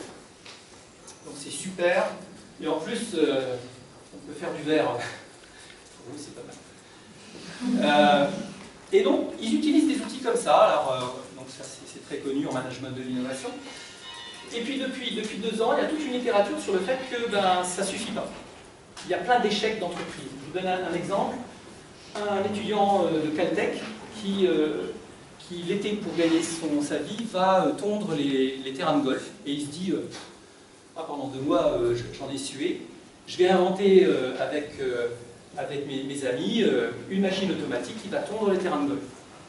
Donc c'est super. Et en plus, euh, on peut faire du verre. Oui, c'est pas mal. Euh, et donc, ils utilisent des outils comme ça. Alors, euh, donc ça, c'est très connu en management de l'innovation. Et puis, depuis, depuis deux ans, il y a toute une littérature sur le fait que ben, ça ne suffit pas. Il y a plein d'échecs d'entreprise. Je vous donne un, un exemple. Un étudiant de Caltech qui, euh, qui l'été, pour gagner son, sa vie, va euh, tondre les, les terrains de golf. Et il se dit, euh, ah, pendant deux mois, euh, j'en ai sué. Je vais inventer euh, avec, euh, avec mes, mes amis euh, une machine automatique qui va tondre les terrains de golf.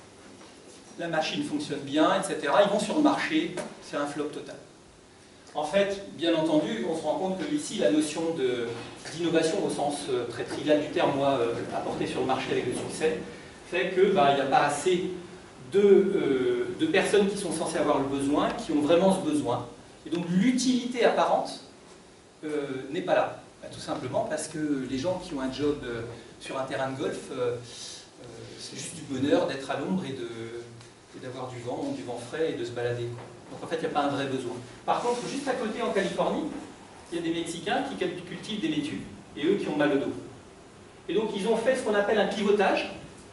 La machine fonctionne bien, et cetera. Ils vont sur le marché, c'est un flop total. En fait, bien entendu, on se rend compte que ici, la notion d'innovation au sens euh, très trivial du terme, moi, euh, apportée sur le marché avec le succès, fait qu'il bah, n'y a pas assez de, euh, de personnes qui sont censées avoir le besoin, qui ont vraiment ce besoin. Et donc l'utilité apparente euh, n'est pas là. Bah, tout simplement parce que les gens qui ont un job euh, sur un terrain de golf, euh, euh, c'est juste du bonheur d'être à l'ombre et d'avoir du vent, du vent frais et de se balader. Donc en fait, il n'y a pas un vrai besoin. Par contre, juste à côté, en Californie, il y a des Mexicains qui cultivent des laitues, et eux qui ont mal au dos. Et donc ils ont fait ce qu'on appelle un pivotage.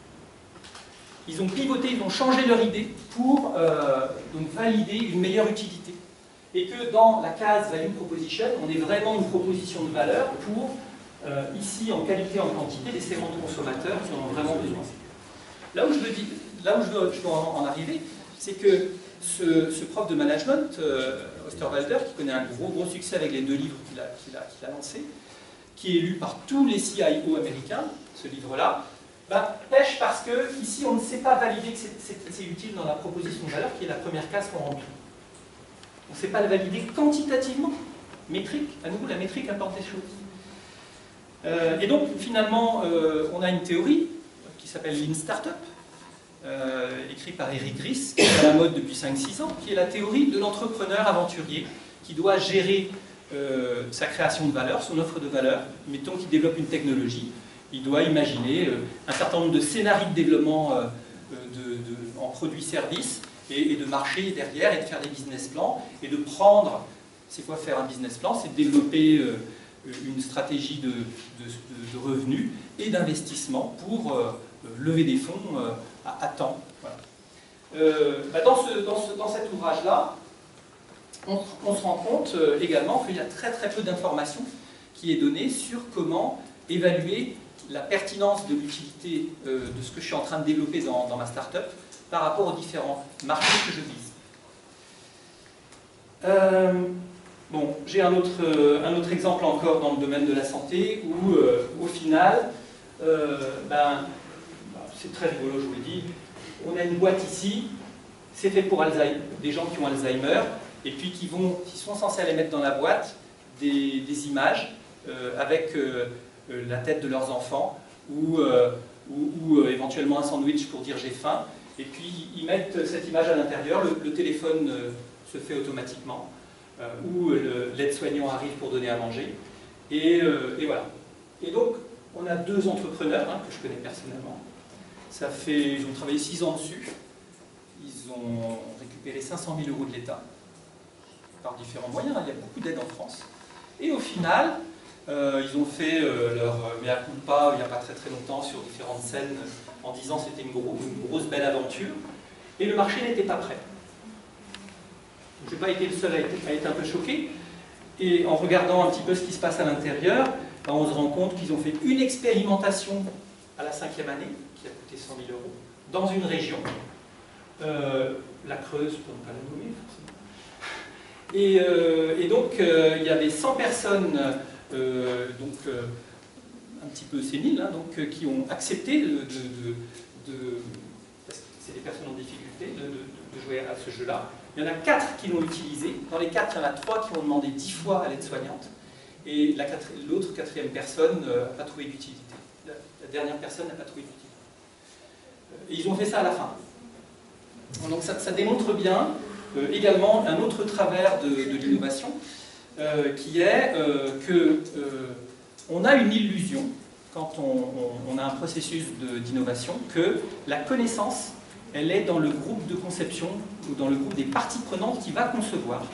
Ils ont pivoté, ils ont changé leur idée pour euh, donc valider une meilleure utilité. Et que dans la case Value Proposition, on est vraiment une proposition de valeur pour, euh, ici, en qualité, en quantité, des segments de consommateurs qui en ont vraiment besoin. Là où je veux, dire, là où je veux, je veux en, en arriver, c'est que Ce, ce prof de management, euh, Osterwalder, qui connaît un gros gros succès avec les deux livres qu'il a, qu'il a, qu'il a lancés, qui est lu par tous les C I O américains, ce livre-là, ben, pêche parce que ici on ne sait pas valider que c'est utile dans la proposition de valeur, qui est la première case qu'on remplit. On ne sait pas le valider quantitativement, métrique, à nouveau la métrique apporte des choses. Euh, et donc finalement, euh, on a une théorie qui s'appelle Lean Startup, Euh, écrit par Eric Ries, qui est à la mode depuis cinq six ans, qui est la théorie de l'entrepreneur aventurier qui doit gérer euh, sa création de valeur, son offre de valeur. Mettons qu'il développe une technologie, il doit imaginer euh, un certain nombre de scénarios de développement euh, de, de, en produits-services et, et de marcher derrière et de faire des business plans et de prendre, c'est quoi faire un business plan? C'est de développer euh, une stratégie de, de, de, de revenus et d'investissement pour euh, lever des fonds euh, à, à temps. Voilà. Euh, bah dans, ce, dans, ce, dans cet ouvrage-là, on, on se rend compte euh, également qu'il y a très très peu d'informations qui est donnée sur comment évaluer la pertinence de l'utilité euh, de ce que je suis en train de développer dans, dans ma start-up par rapport aux différents marchés que je vise. Euh, bon, j'ai un autre, euh, un autre exemple encore dans le domaine de la santé où, euh, au final, euh, ben, c'est très rigolo, je vous l'ai dit, on a une boîte ici, c'est fait pour Alzheimer, des gens qui ont Alzheimer, et puis qui, vont, qui sont censés aller mettre dans la boîte des, des images euh, avec euh, euh, la tête de leurs enfants, ou, euh, ou, ou euh, éventuellement un sandwich pour dire j'ai faim, et puis ils mettent cette image à l'intérieur, le, le téléphone euh, se fait automatiquement, euh, ou euh, l'aide-soignant arrive pour donner à manger, et, euh, et voilà. Et donc, on a deux entrepreneurs hein, que je connais personnellement. Ça fait, ils ont travaillé six ans dessus. Ils ont récupéré cinq cent mille euros de l'État par différents moyens. Il y a beaucoup d'aides en France. Et au final, euh, ils ont fait euh, leur mea culpa il n'y a pas très très longtemps sur différentes scènes en disant que c'était une, gros, une grosse belle aventure. Et le marché n'était pas prêt. Je n'ai pas été le seul à être, à être un peu choqué. Et en regardant un petit peu ce qui se passe à l'intérieur, ben on se rend compte qu'ils ont fait une expérimentation à la cinquième année, qui a coûté cent mille euros, dans une région, euh, la Creuse, pour ne pas la nommer forcément. Et, euh, et donc, euh, il y avait cent personnes, euh, donc, euh, un petit peu séniles, hein, donc, euh, qui ont accepté de, de, de, de parce que c'est des personnes en difficulté, de, de, de jouer à ce jeu-là. Il y en a quatre qui l'ont utilisé. Dans les quatre, il y en a trois qui ont demandé dix fois à l'aide-soignante. Et l'autre quatri quatrième personne n'a euh, pas trouvé d'utilité. La, la dernière personne n'a pas trouvé d'utilité. Et ils ont fait ça à la fin. Donc ça, ça démontre bien euh, également un autre travers de, de l'innovation, euh, qui est euh, que euh, on a une illusion, quand on, on, on a un processus d'innovation, que la connaissance, elle est dans le groupe de conception, ou dans le groupe des parties prenantes qui va concevoir.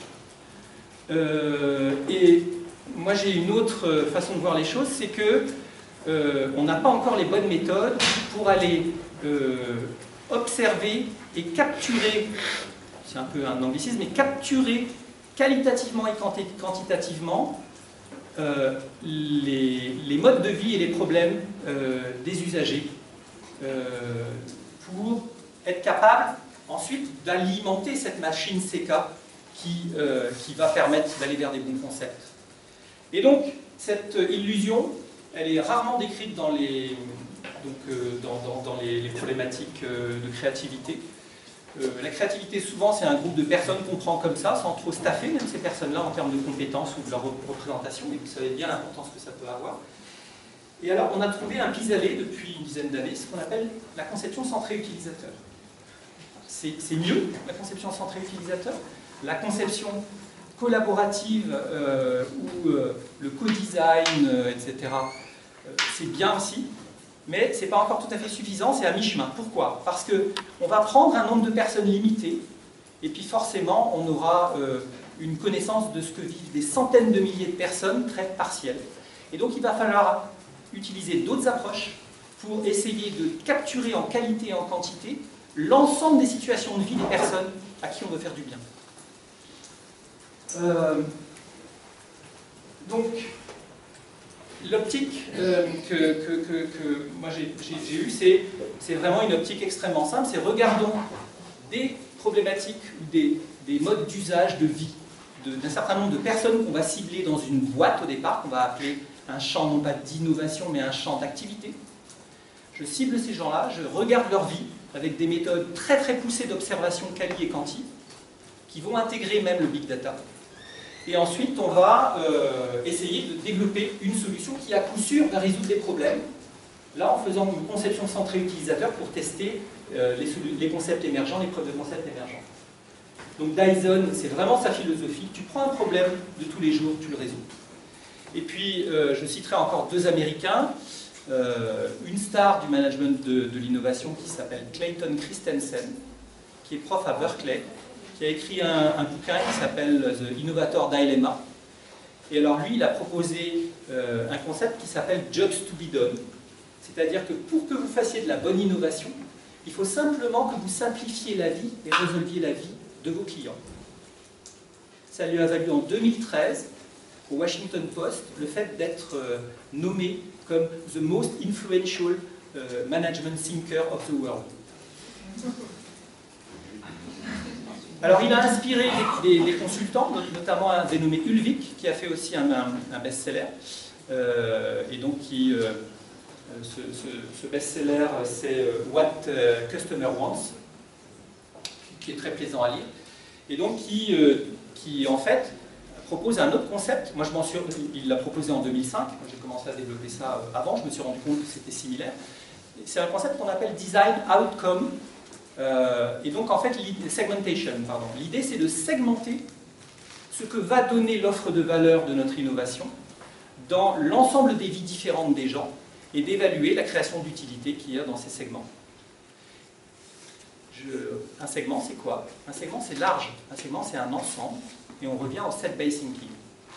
Euh, et moi j'ai une autre façon de voir les choses, c'est que euh, on n'a pas encore les bonnes méthodes pour aller euh, observer et capturer, c'est un peu un anglicisme, mais capturer qualitativement et quantitativement euh, les, les modes de vie et les problèmes euh, des usagers euh, pour être capable ensuite d'alimenter cette machine C K qui, euh, qui va permettre d'aller vers des bons concepts. Et donc, cette illusion, elle est rarement décrite dans les, donc, euh, dans, dans, dans les, les problématiques euh, de créativité. Euh, la créativité, souvent, c'est un groupe de personnes qu'on prend comme ça, sans trop staffer, même ces personnes-là, en termes de compétences ou de leur représentation, et vous savez bien l'importance que ça peut avoir. Et alors, on a trouvé un pis-aller depuis une dizaine d'années, ce qu'on appelle la conception centrée utilisateur. C'est mieux, la conception centrée utilisateur. La conception collaborative euh, ou euh, le co-design, euh, et cetera, euh, c'est bien aussi, mais ce n'est pas encore tout à fait suffisant, c'est à mi-chemin. Pourquoi? Parce qu'on va prendre un nombre de personnes limité, et puis forcément, on aura euh, une connaissance de ce que vivent des centaines de milliers de personnes très partielles. Et donc, il va falloir utiliser d'autres approches pour essayer de capturer en qualité et en quantité l'ensemble des situations de vie des personnes à qui on veut faire du bien. Euh, donc, l'optique euh, que, que, que, que moi j'ai eue, c'est vraiment une optique extrêmement simple, c'est regardons des problématiques ou des, des modes d'usage de vie d'un certain nombre de personnes qu'on va cibler dans une boîte au départ, qu'on va appeler un champ non pas d'innovation mais un champ d'activité. Je cible ces gens-là, je regarde leur vie avec des méthodes très très poussées d'observation quali et quanti, qui vont intégrer même le big data. Et ensuite, on va euh, essayer de développer une solution qui, à coup sûr, va résoudre des problèmes. Là, en faisant une conception centrée utilisateur pour tester euh, les, les concepts émergents, les preuves de concepts émergents. Donc Dyson, c'est vraiment sa philosophie. Tu prends un problème de tous les jours, tu le résous. Et puis, euh, je citerai encore deux Américains. euh, une star du management de, de l'innovation qui s'appelle Clayton Christensen, qui est prof à Berkeley, qui a écrit un, un bouquin qui s'appelle The Innovator Dilemma. Et alors lui, il a proposé euh, un concept qui s'appelle Jobs to be done. C'est-à-dire que pour que vous fassiez de la bonne innovation, il faut simplement que vous simplifiez la vie et résolviez la vie de vos clients. Ça lui a valu en deux mille treize, au Washington Post, le fait d'être euh, nommé comme « the most influential euh, management thinker of the world ». Alors il a inspiré des, des, des consultants, notamment un dénommé Ulvik, qui a fait aussi un, un, un best-seller, euh, et donc qui... Euh, Ce, ce, ce best-seller, c'est What Customer Wants, qui est très plaisant à lire, et donc qui, euh, qui en fait propose un autre concept. Moi, je m'en suis, il l'a proposé en deux mille cinq. J'ai commencé à développer ça avant. Je me suis rendu compte que c'était similaire. C'est un concept qu'on appelle Design Outcome, euh, et donc en fait segmentation. Pardon. L'idée, c'est de segmenter ce que va donner l'offre de valeur de notre innovation dans l'ensemble des vies différentes des gens, et d'évaluer la création d'utilité qu'il y a dans ces segments. Je... Un segment, c'est quoi? Un segment, c'est large. Un segment, c'est un ensemble. Et on revient au set-based thinking.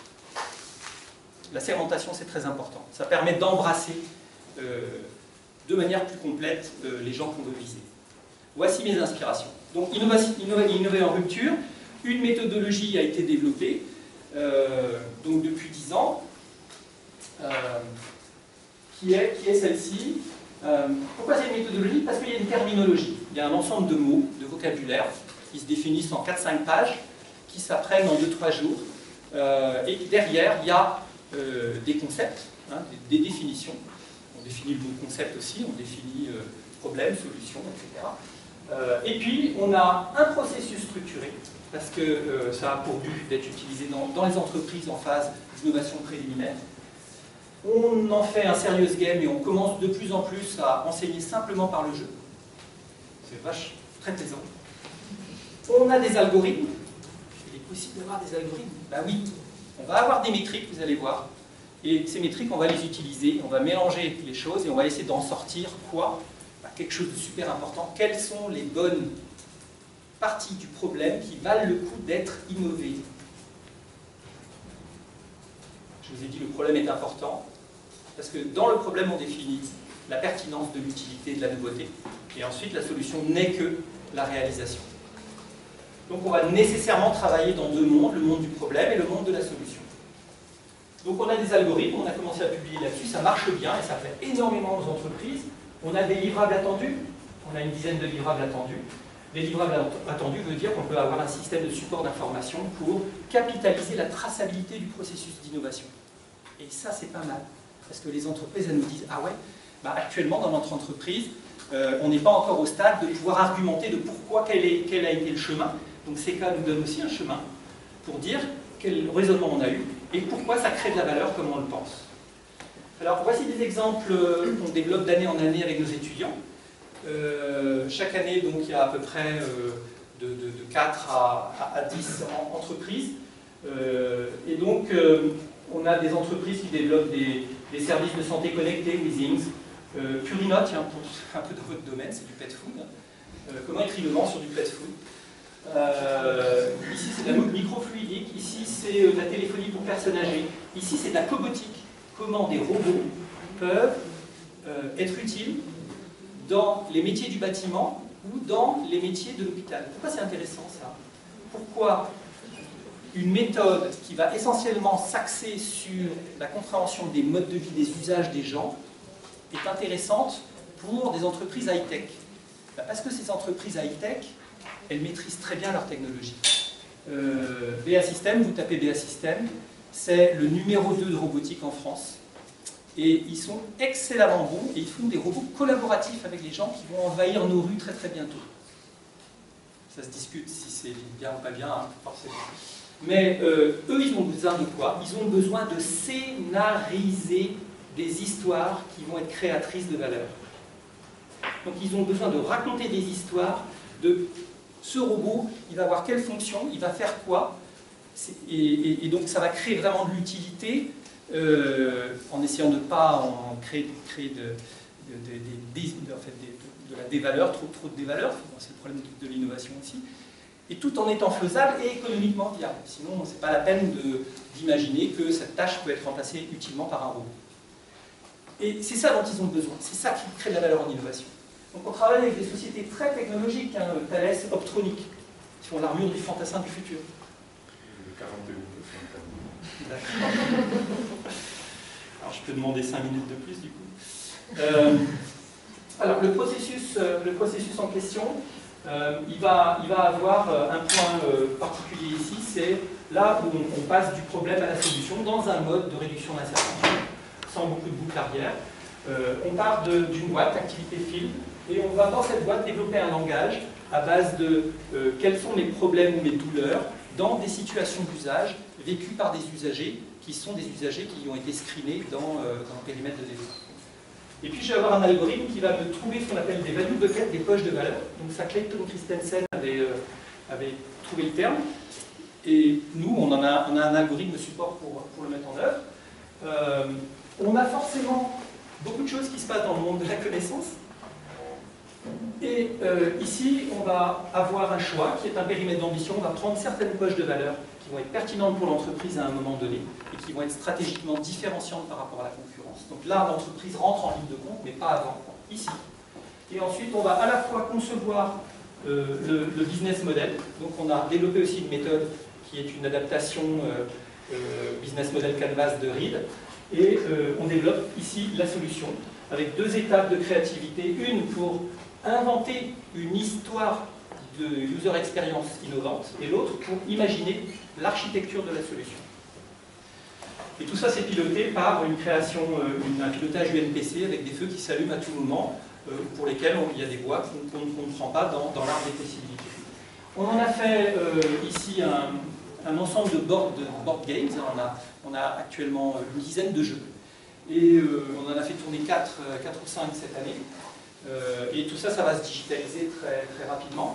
La segmentation, c'est très important. Ça permet d'embrasser euh, de manière plus complète euh, les gens qu'on veut viser. Voici mes inspirations. Donc, innover, innover en rupture. Une méthodologie a été développée euh, donc depuis dix ans. Euh, qui est, qui est celle-ci. Euh, pourquoi c'est une méthodologie? Parce qu'il y a une terminologie. Il y a un ensemble de mots, de vocabulaire, qui se définissent en quatre cinq pages, qui s'apprennent en deux trois jours. Euh, et derrière, il y a euh, des concepts, hein, des, des définitions. On définit le mot concept aussi, on définit euh, problème, solution, et cetera. Euh, et puis, on a un processus structuré, parce que euh, ça a pour but d'être utilisé dans, dans les entreprises en phase d'innovation préliminaire. On en fait un serious game et on commence de plus en plus à enseigner simplement par le jeu. C'est vache, très plaisant. On a des algorithmes. Il est possible d'avoir des algorithmes. Ben oui, on va avoir des métriques, vous allez voir. Et ces métriques, on va les utiliser, on va mélanger les choses et on va essayer d'en sortir quoi? Ben, quelque chose de super important. Quelles sont les bonnes parties du problème qui valent le coup d'être innovées? Je vous ai dit, le problème est important. Parce que dans le problème, on définit la pertinence de l'utilité, de la nouveauté. Et ensuite, la solution n'est que la réalisation. Donc on va nécessairement travailler dans deux mondes, le monde du problème et le monde de la solution. Donc on a des algorithmes, on a commencé à publier là-dessus, ça marche bien et ça plaît énormément aux entreprises. On a des livrables attendus, on a une dizaine de livrables attendus. Les livrables attendus veut dire qu'on peut avoir un système de support d'information pour capitaliser la traçabilité du processus d'innovation. Et ça, c'est pas mal. Parce que les entreprises, elles nous disent, ah ouais, bah actuellement dans notre entreprise, euh, on n'est pas encore au stade de pouvoir argumenter de pourquoi, quel, est, quel a été le chemin. Donc ces cas nous donnent aussi un chemin pour dire quel raisonnement on a eu et pourquoi ça crée de la valeur comme on le pense. Alors voici des exemples qu'on développe d'année en année avec nos étudiants. Euh, chaque année, donc, il y a à peu près euh, de, de, de quatre à, à dix en, entreprises. Euh, et donc, euh, on a des entreprises qui développent des, des services de santé connectés, Withings. Euh, Purinote, hein, pour, un peu dans votre domaine, c'est du pet food. Euh, comment être innovant sur du pet food? Euh, ici, c'est de la microfluidique. Ici, c'est de la téléphonie pour personnes âgées. Ici, c'est de la cobotique. Comment des robots peuvent euh, être utiles dans les métiers du bâtiment ou dans les métiers de l'hôpital. Pourquoi c'est intéressant ça? Pourquoi une méthode qui va essentiellement s'axer sur la compréhension des modes de vie, des usages des gens, est intéressante pour des entreprises high-tech? Parce que ces entreprises high-tech, elles maîtrisent très bien leur technologie. Euh, B A System, vous tapez B A System, c'est le numéro deux de robotique en France. Et ils sont excellemment bons et ils font des robots collaboratifs avec les gens qui vont envahir nos rues très très bientôt. Ça se discute si c'est bien ou pas bien, hein, forcément. Mais euh, eux, ils ont besoin de quoi? Ils ont besoin de scénariser des histoires qui vont être créatrices de valeur. Donc ils ont besoin de raconter des histoires de ce robot, il va avoir quelle fonction, il va faire quoi, et, et, et donc ça va créer vraiment de l'utilité euh, en essayant de ne pas en créer, créer de, de, de, de, de, en fait, de, de la dévaleur, trop, trop de dévaleur, c'est le problème de, de l'innovation aussi, et tout en étant faisable et économiquement viable. Sinon, ce n'est pas la peine d'imaginer que cette tâche peut être remplacée utilement par un robot. Et c'est ça dont ils ont besoin, c'est ça qui crée de la valeur en innovation. Donc on travaille avec des sociétés très technologiques, hein, Thales, Optronic, qui font l'armure du fantassin du futur. quarante minutes. D'accord. Alors je peux demander cinq minutes de plus du coup. Euh, alors le processus, euh, le processus en question, euh, il, va, il va avoir un point euh, particulier ici, c'est là où on, on passe du problème à la solution dans un mode de réduction d'incertitude, sans beaucoup de boucles arrière. Euh, on part d'une boîte, activité field, et on va dans cette boîte développer un langage à base de euh, quels sont mes problèmes ou mes douleurs dans des situations d'usage vécues par des usagers qui sont des usagers qui ont été screenés dans, euh, dans le périmètre de développement. Et puis je vais avoir un algorithme qui va me trouver ce qu'on appelle des value buckets, des poches de valeur. Donc ça, Clayton Christensen avait, euh, avait trouvé le terme. Et nous, on, en a, on a un algorithme support pour, pour le mettre en œuvre. Euh, on a forcément beaucoup de choses qui se passent dans le monde de la connaissance. Et euh, ici, on va avoir un choix qui est un périmètre d'ambition. On va prendre certaines poches de valeur qui vont être pertinentes pour l'entreprise à un moment donné et qui vont être stratégiquement différenciantes par rapport à la concurrence. Donc là, l'entreprise rentre en ligne de compte, mais pas avant, ici. Et ensuite, on va à la fois concevoir euh, le, le business model. Donc on a développé aussi une méthode qui est une adaptation euh, euh, business model canvas de Reed. Et euh, on développe ici la solution avec deux étapes de créativité. Une pour inventer une histoire de user experience innovante et l'autre pour imaginer l'architecture de la solution. Et tout ça c'est piloté par une création, une, un pilotage U N P C avec des feux qui s'allument à tout moment euh, pour lesquels on, il y a des voies qu'on ne comprend pas dans, dans l'arbre des possibilités. On en a fait euh, ici un, un ensemble de board, de board games. On a, on a actuellement une dizaine de jeux et euh, on en a fait tourner quatre ou cinq cette année. Euh, et tout ça, ça va se digitaliser très, très rapidement.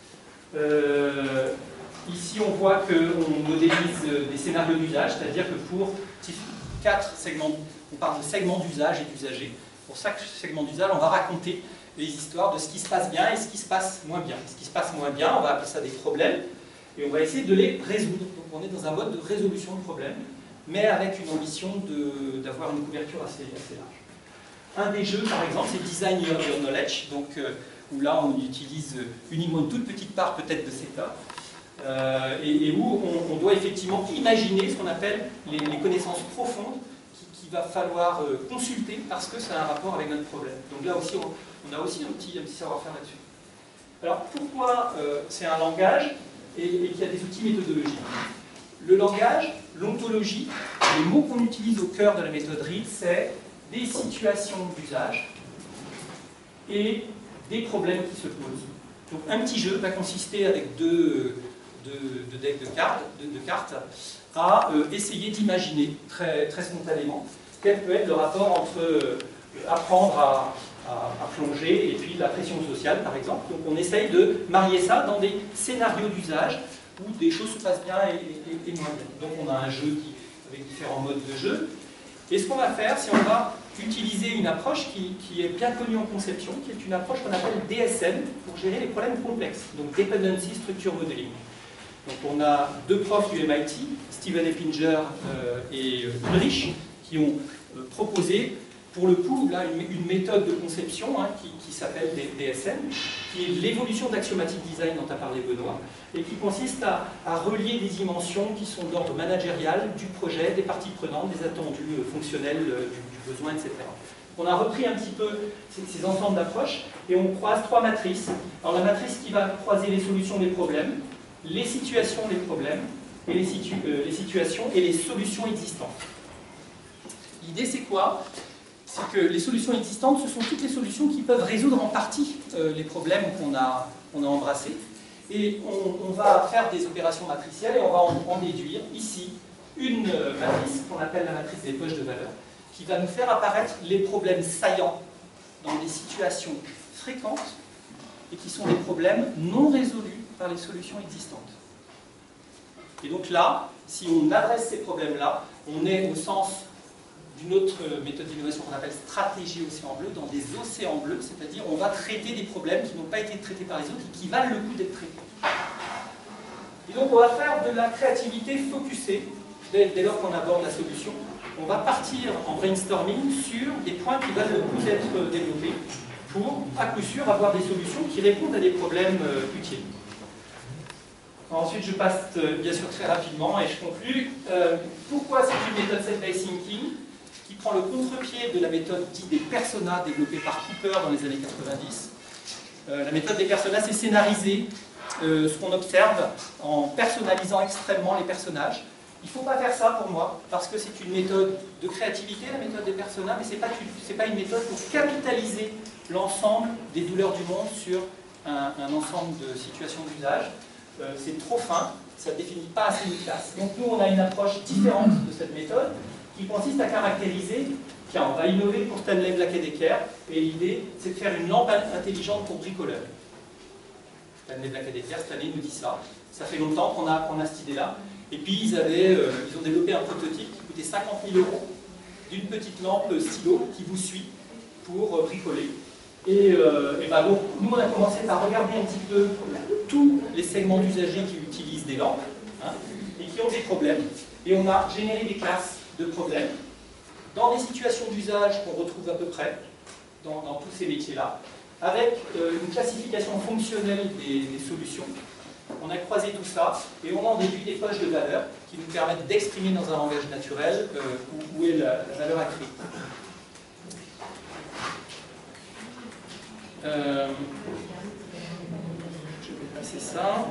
Euh, ici, on voit qu'on modélise des scénarios d'usage, c'est-à-dire que pour quatre segments, on parle de segments d'usage et d'usagers. Pour chaque segment d'usage, on va raconter les histoires de ce qui se passe bien et ce qui se passe moins bien. Ce qui se passe moins bien, on va appeler ça des problèmes, et on va essayer de les résoudre. Donc on est dans un mode de résolution de problèmes, mais avec une ambition d'avoir une couverture assez, assez large. Un des jeux, par exemple, c'est Design Your Knowledge, donc, euh, où là on utilise uniquement une toute petite part peut-être de Theta, euh, et, et où on, on doit effectivement imaginer ce qu'on appelle les, les connaissances profondes qu'il va falloir euh, consulter parce que ça a un rapport avec notre problème. Donc là aussi, on, on a aussi un petit, un petit savoir-faire là-dessus. Alors pourquoi euh, c'est un langage et, et qu'il y a des outils méthodologiques? Le langage, l'ontologie, les mots qu'on utilise au cœur de la méthode Reed, c'est des situations d'usage et des problèmes qui se posent. Donc un petit jeu va consister avec deux, deux, deux decks de cartes, de, de cartes à euh, essayer d'imaginer très, très spontanément quel peut être le rapport entre euh, apprendre à, à, à plonger et puis la pression sociale par exemple. Donc on essaye de marier ça dans des scénarios d'usage où des choses se passent bien et, et, et moins bien. Donc on a un jeu qui, avec différents modes de jeu. Et ce qu'on va faire, c'est on va utiliser une approche qui, qui est bien connue en conception, qui est une approche qu'on appelle D S M pour gérer les problèmes complexes, donc Dependency Structure Modeling. Donc on a deux profs du M I T, Steven Eppinger euh, et Ulrich, qui ont euh, proposé, pour le coup, là, une, une méthode de conception hein, qui, qui s'appelle D S M, qui est l'évolution d'Axiomatic Design dont a parlé Benoît, et qui consiste à, à relier des dimensions qui sont d'ordre managérial, du projet, des parties prenantes, des attendus euh, fonctionnels, euh, du, du besoin, et cetera. On a repris un petit peu ces, ces ensembles d'approches et on croise trois matrices. Alors la matrice qui va croiser les solutions des problèmes, les situations des problèmes, et les, situ euh, les situations et les solutions existantes. L'idée c'est quoi? C'est que les solutions existantes, ce sont toutes les solutions qui peuvent résoudre en partie euh, les problèmes qu'on a, qu'on a embrassés. Et on, on va faire des opérations matricielles et on va en, en déduire ici une euh, matrice qu'on appelle la matrice des poches de valeur, qui va nous faire apparaître les problèmes saillants dans des situations fréquentes et qui sont des problèmes non résolus par les solutions existantes. Et donc là, si on adresse ces problèmes-là, on est au sens d'une autre méthode d'innovation qu'on appelle stratégie océan bleu, dans des océans bleus, c'est-à-dire on va traiter des problèmes qui n'ont pas été traités par les autres et qui valent le coup d'être traités. Et donc on va faire de la créativité focusée, dès, dès lors qu'on aborde la solution. On va partir en brainstorming sur des points qui valent le coup d'être développés pour, à coup sûr, avoir des solutions qui répondent à des problèmes euh, utiles. Ensuite, je passe euh, bien sûr très rapidement et je conclue. Euh, pourquoi c'est une méthode set-based thinking qui prend le contre-pied de la méthode dite des personas développée par Cooper dans les années quatre-vingt-dix. Euh, la méthode des personas, c'est scénariser euh, ce qu'on observe en personnalisant extrêmement les personnages. Il ne faut pas faire ça pour moi, parce que c'est une méthode de créativité, la méthode des personas, mais ce n'est pas, pas une méthode pour capitaliser l'ensemble des douleurs du monde sur un, un ensemble de situations d'usage. Euh, c'est trop fin, ça ne définit pas assez une classe. Donc nous, on a une approche différente de cette méthode, qui consiste à caractériser, tiens, on va innover pour Stanley Black et Decker, et l'idée, c'est de faire une lampe intelligente pour bricoleurs. Stanley Black et Decker, cette année, nous dit ça. Ça fait longtemps qu'on a, qu'on a cette idée-là. Et puis, ils, avaient, euh, ils ont développé un prototype qui coûtait cinquante mille euros, d'une petite lampe stylo qui vous suit pour euh, bricoler. Et, euh, et ben donc, nous, on a commencé par regarder un petit peu tous les segments d'usagers qui utilisent des lampes, hein, et qui ont des problèmes. Et on a généré des classes de problèmes dans des situations d'usage qu'on retrouve à peu près dans, dans tous ces métiers-là, avec euh, une classification fonctionnelle des, des solutions. On a croisé tout ça et on en déduit des poches de valeur qui nous permettent d'exprimer dans un langage naturel euh, où, où est la, la valeur à créer. Euh, je vais passer ça.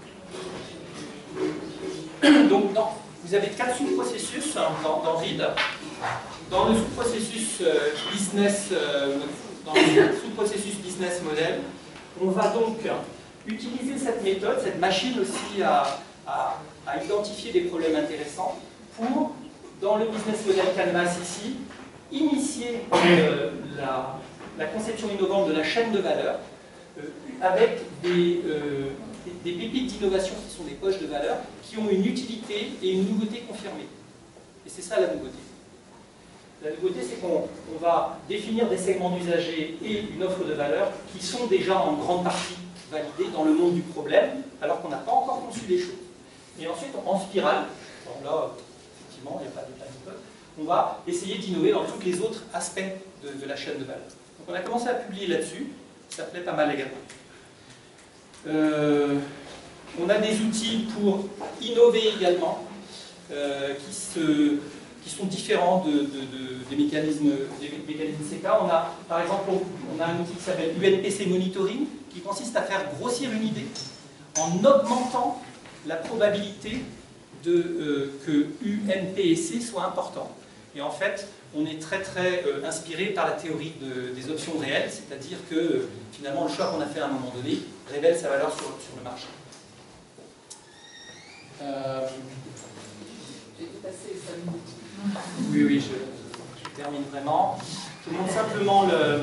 Donc, non. Vous avez quatre sous-processus dans, dans R I D. Dans le sous-processus euh, business, euh, dans le sous-processus business model, on va donc utiliser cette méthode, cette machine aussi à, à, à identifier des problèmes intéressants pour, dans le business model Canvas ici, initier euh, la, la conception innovante de la chaîne de valeur euh, avec des, euh, des, des pépites d'innovation qui sont des poches de valeur qui ont une utilité et une nouveauté confirmée. Et c'est ça la nouveauté. La nouveauté, c'est qu'on va définir des segments d'usagers et une offre de valeur qui sont déjà en grande partie validés dans le monde du problème, alors qu'on n'a pas encore conçu les choses. Et ensuite, en spirale, bon là, effectivement, il n'y a pas de méthode, on va essayer d'innover dans tous les autres aspects de, de la chaîne de valeur. Donc on a commencé à publier là-dessus, ça plaît pas mal également. Euh, on a des outils pour innover également, euh, qui, se, qui sont différents de, de, de, des mécanismes, des mécanismes C K. On a, par exemple, on a un outil qui s'appelle U N P C Monitoring, qui consiste à faire grossir une idée en augmentant la probabilité de, euh, que U N P C soit important. Et en fait, on est très très euh, inspiré par la théorie de, des options réelles, c'est-à-dire que euh, finalement le choix qu'on a fait à un moment donné révèle sa valeur sur, sur le marché. Euh... J'ai dépassé les cinq minutes. Oui, oui, je, je termine vraiment. Je vous montre simplement le...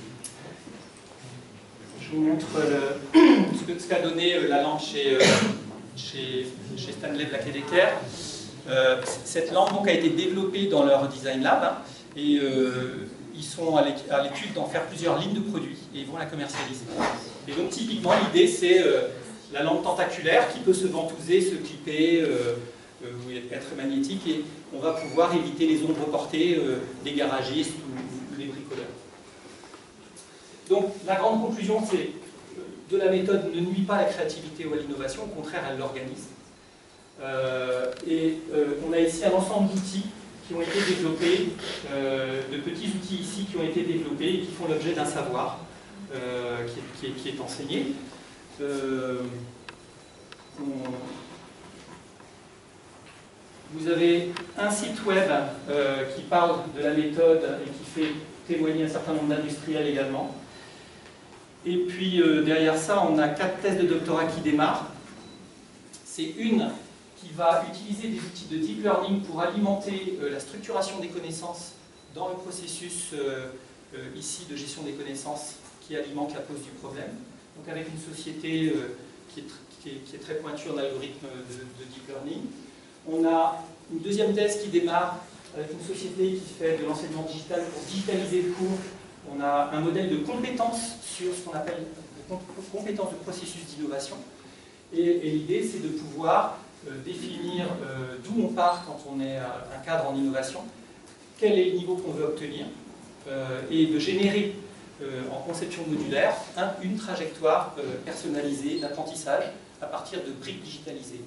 Je vous montre le, ce qu'a ce qu'a donné la lampe chez, chez, chez Stanley Black et Decker. Euh, cette lampe donc, a été développée dans leur design lab, hein, et euh, ils sont à l'étude d'en faire plusieurs lignes de produits et ils vont la commercialiser. Et donc typiquement l'idée c'est euh, la lampe tentaculaire qui peut se ventouser, se clipper, euh, euh, être magnétique, et on va pouvoir éviter les ombres portées euh, des garagistes ou, ou des bricoleurs. Donc la grande conclusion c'est de la méthode ne nuit pas à la créativité ou à l'innovation, au contraire elle l'organise. Euh, et euh, on a ici un ensemble d'outils qui ont été développés, euh, de petits outils ici qui ont été développés et qui font l'objet d'un savoir euh, qui, est, qui, est, qui est enseigné. Euh, on... Vous avez un site web euh, qui parle de la méthode et qui fait témoigner un certain nombre d'industriels également. Et puis euh, derrière ça, on a quatre thèses de doctorat qui démarrent. C'est une qui va utiliser des outils de deep learning pour alimenter euh, la structuration des connaissances dans le processus euh, euh, ici de gestion des connaissances qui alimente la pose du problème. Donc avec une société euh, qui, est qui, est, qui est très pointue en algorithme de, de deep learning. On a une deuxième thèse qui démarre avec une société qui fait de l'enseignement digital pour digitaliser le cours. On a un modèle de compétences sur ce qu'on appelle de compétences de processus d'innovation. Et, et l'idée, c'est de pouvoir euh, définir euh, d'où on part quand on est un cadre en innovation, quel est le niveau qu'on veut obtenir, euh, et de générer euh, en conception modulaire un, une trajectoire euh, personnalisée d'apprentissage à partir de briques digitalisées.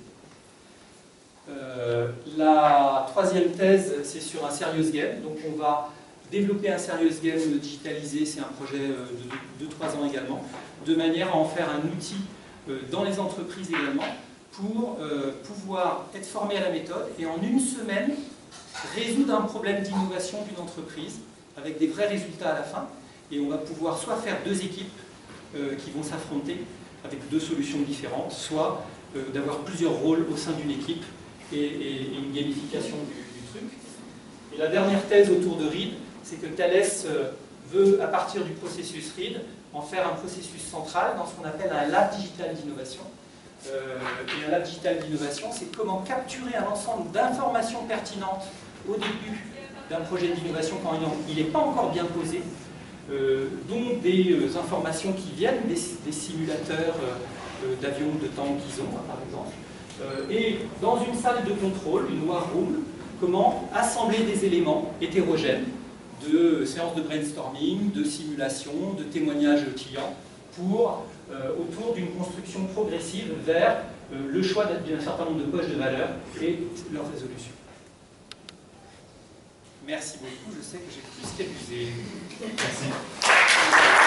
Euh, la troisième thèse, c'est sur un serious game. Donc on va développer un serious game digitalisé, c'est un projet de deux trois ans également, de manière à en faire un outil euh, dans les entreprises également, pour euh, pouvoir être formé à la méthode et en une semaine résoudre un problème d'innovation d'une entreprise avec des vrais résultats à la fin. Et on va pouvoir soit faire deux équipes euh, qui vont s'affronter avec deux solutions différentes, soit euh, d'avoir plusieurs rôles au sein d'une équipe et, et, et une gamification du, du truc. Et la dernière thèse autour de READ, c'est que Thales euh, veut, à partir du processus READ, en faire un processus central dans ce qu'on appelle un lab digital d'innovation. Euh, et un lab digital d'innovation, c'est comment capturer un ensemble d'informations pertinentes au début d'un projet d'innovation quand il n'est pas encore bien posé, euh, dont des euh, informations qui viennent des, des simulateurs euh, d'avions, de tanks qu'ils ont, par exemple. Euh, et dans une salle de contrôle, une war room, comment assembler des éléments hétérogènes de séances de brainstorming, de simulation, de témoignages clients, pour, euh, autour d'une construction progressive vers euh, le choix d'un certain nombre de poches de valeur et leur résolution. Merci beaucoup, je sais que j'ai plus qu'abusé. Merci.